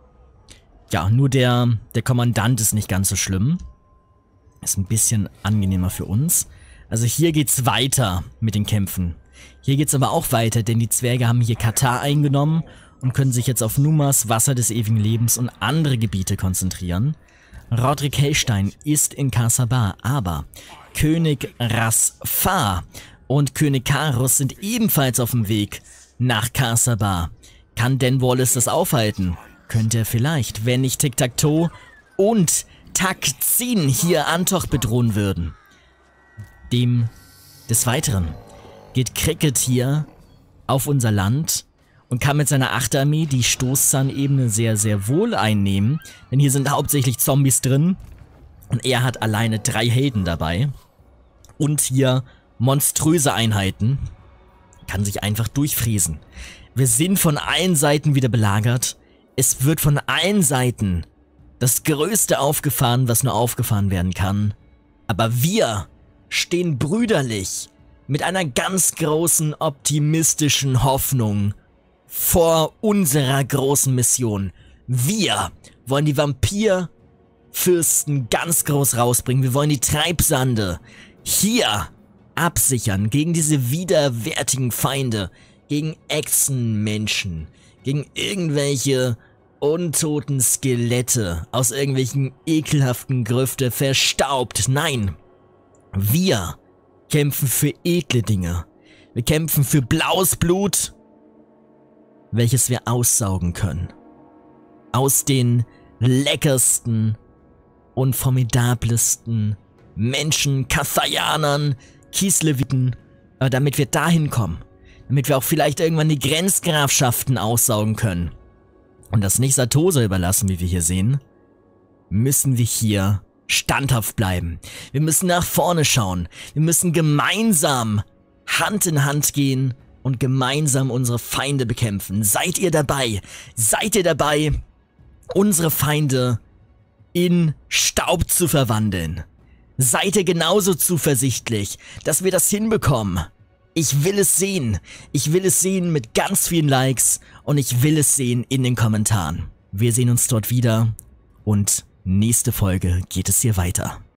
ja, nur der, der Kommandant ist nicht ganz so schlimm. Ist ein bisschen angenehmer für uns. Also hier geht's weiter mit den Kämpfen. Hier geht's aber auch weiter, denn die Zwerge haben hier Katar eingenommen und können sich jetzt auf Numas, Wasser des ewigen Lebens und andere Gebiete konzentrieren. Rodrik Hellstein ist in Kasabar, aber König Rasfar und König Karus sind ebenfalls auf dem Weg nach Kasabar. Kann Dan Wallace das aufhalten? Könnte er vielleicht, wenn nicht Tic-Tac-Toe und Takzin hier Antoch bedrohen würden. Dem des Weiteren geht Cricket hier auf unser Land und kann mit seiner Achterarmee die Stoßzahnebene sehr, sehr wohl einnehmen. Denn hier sind hauptsächlich Zombies drin und er hat alleine drei Helden dabei. Und hier monströse Einheiten. Kann sich einfach durchfräsen. Wir sind von allen Seiten wieder belagert. Es wird von allen Seiten das Größte aufgefahren, was nur aufgefahren werden kann. Aber wir stehen brüderlich mit einer ganz großen optimistischen Hoffnung vor unserer großen Mission. Wir wollen die Vampirfürsten ganz groß rausbringen. Wir wollen die Treibsande hier absichern gegen diese widerwärtigen Feinde, gegen Echsenmenschen, gegen irgendwelche untoten Skelette aus irgendwelchen ekelhaften Grüfte verstaubt. Nein, wir kämpfen für edle Dinge. Wir kämpfen für blaues Blut, welches wir aussaugen können. Aus den leckersten und formidabelsten Menschen, Kathayanern, Kiesleviten, aber damit wir dahin kommen, damit wir auch vielleicht irgendwann die Grenzgrafschaften aussaugen können und das nicht Satosa überlassen, wie wir hier sehen, müssen wir hier standhaft bleiben. Wir müssen nach vorne schauen. Wir müssen gemeinsam Hand in Hand gehen und gemeinsam unsere Feinde bekämpfen. Seid ihr dabei? Seid ihr dabei, unsere Feinde in Staub zu verwandeln? Seid ihr genauso zuversichtlich, dass wir das hinbekommen? Ich will es sehen. Ich will es sehen mit ganz vielen Likes und ich will es sehen in den Kommentaren. Wir sehen uns dort wieder und nächste Folge geht es hier weiter.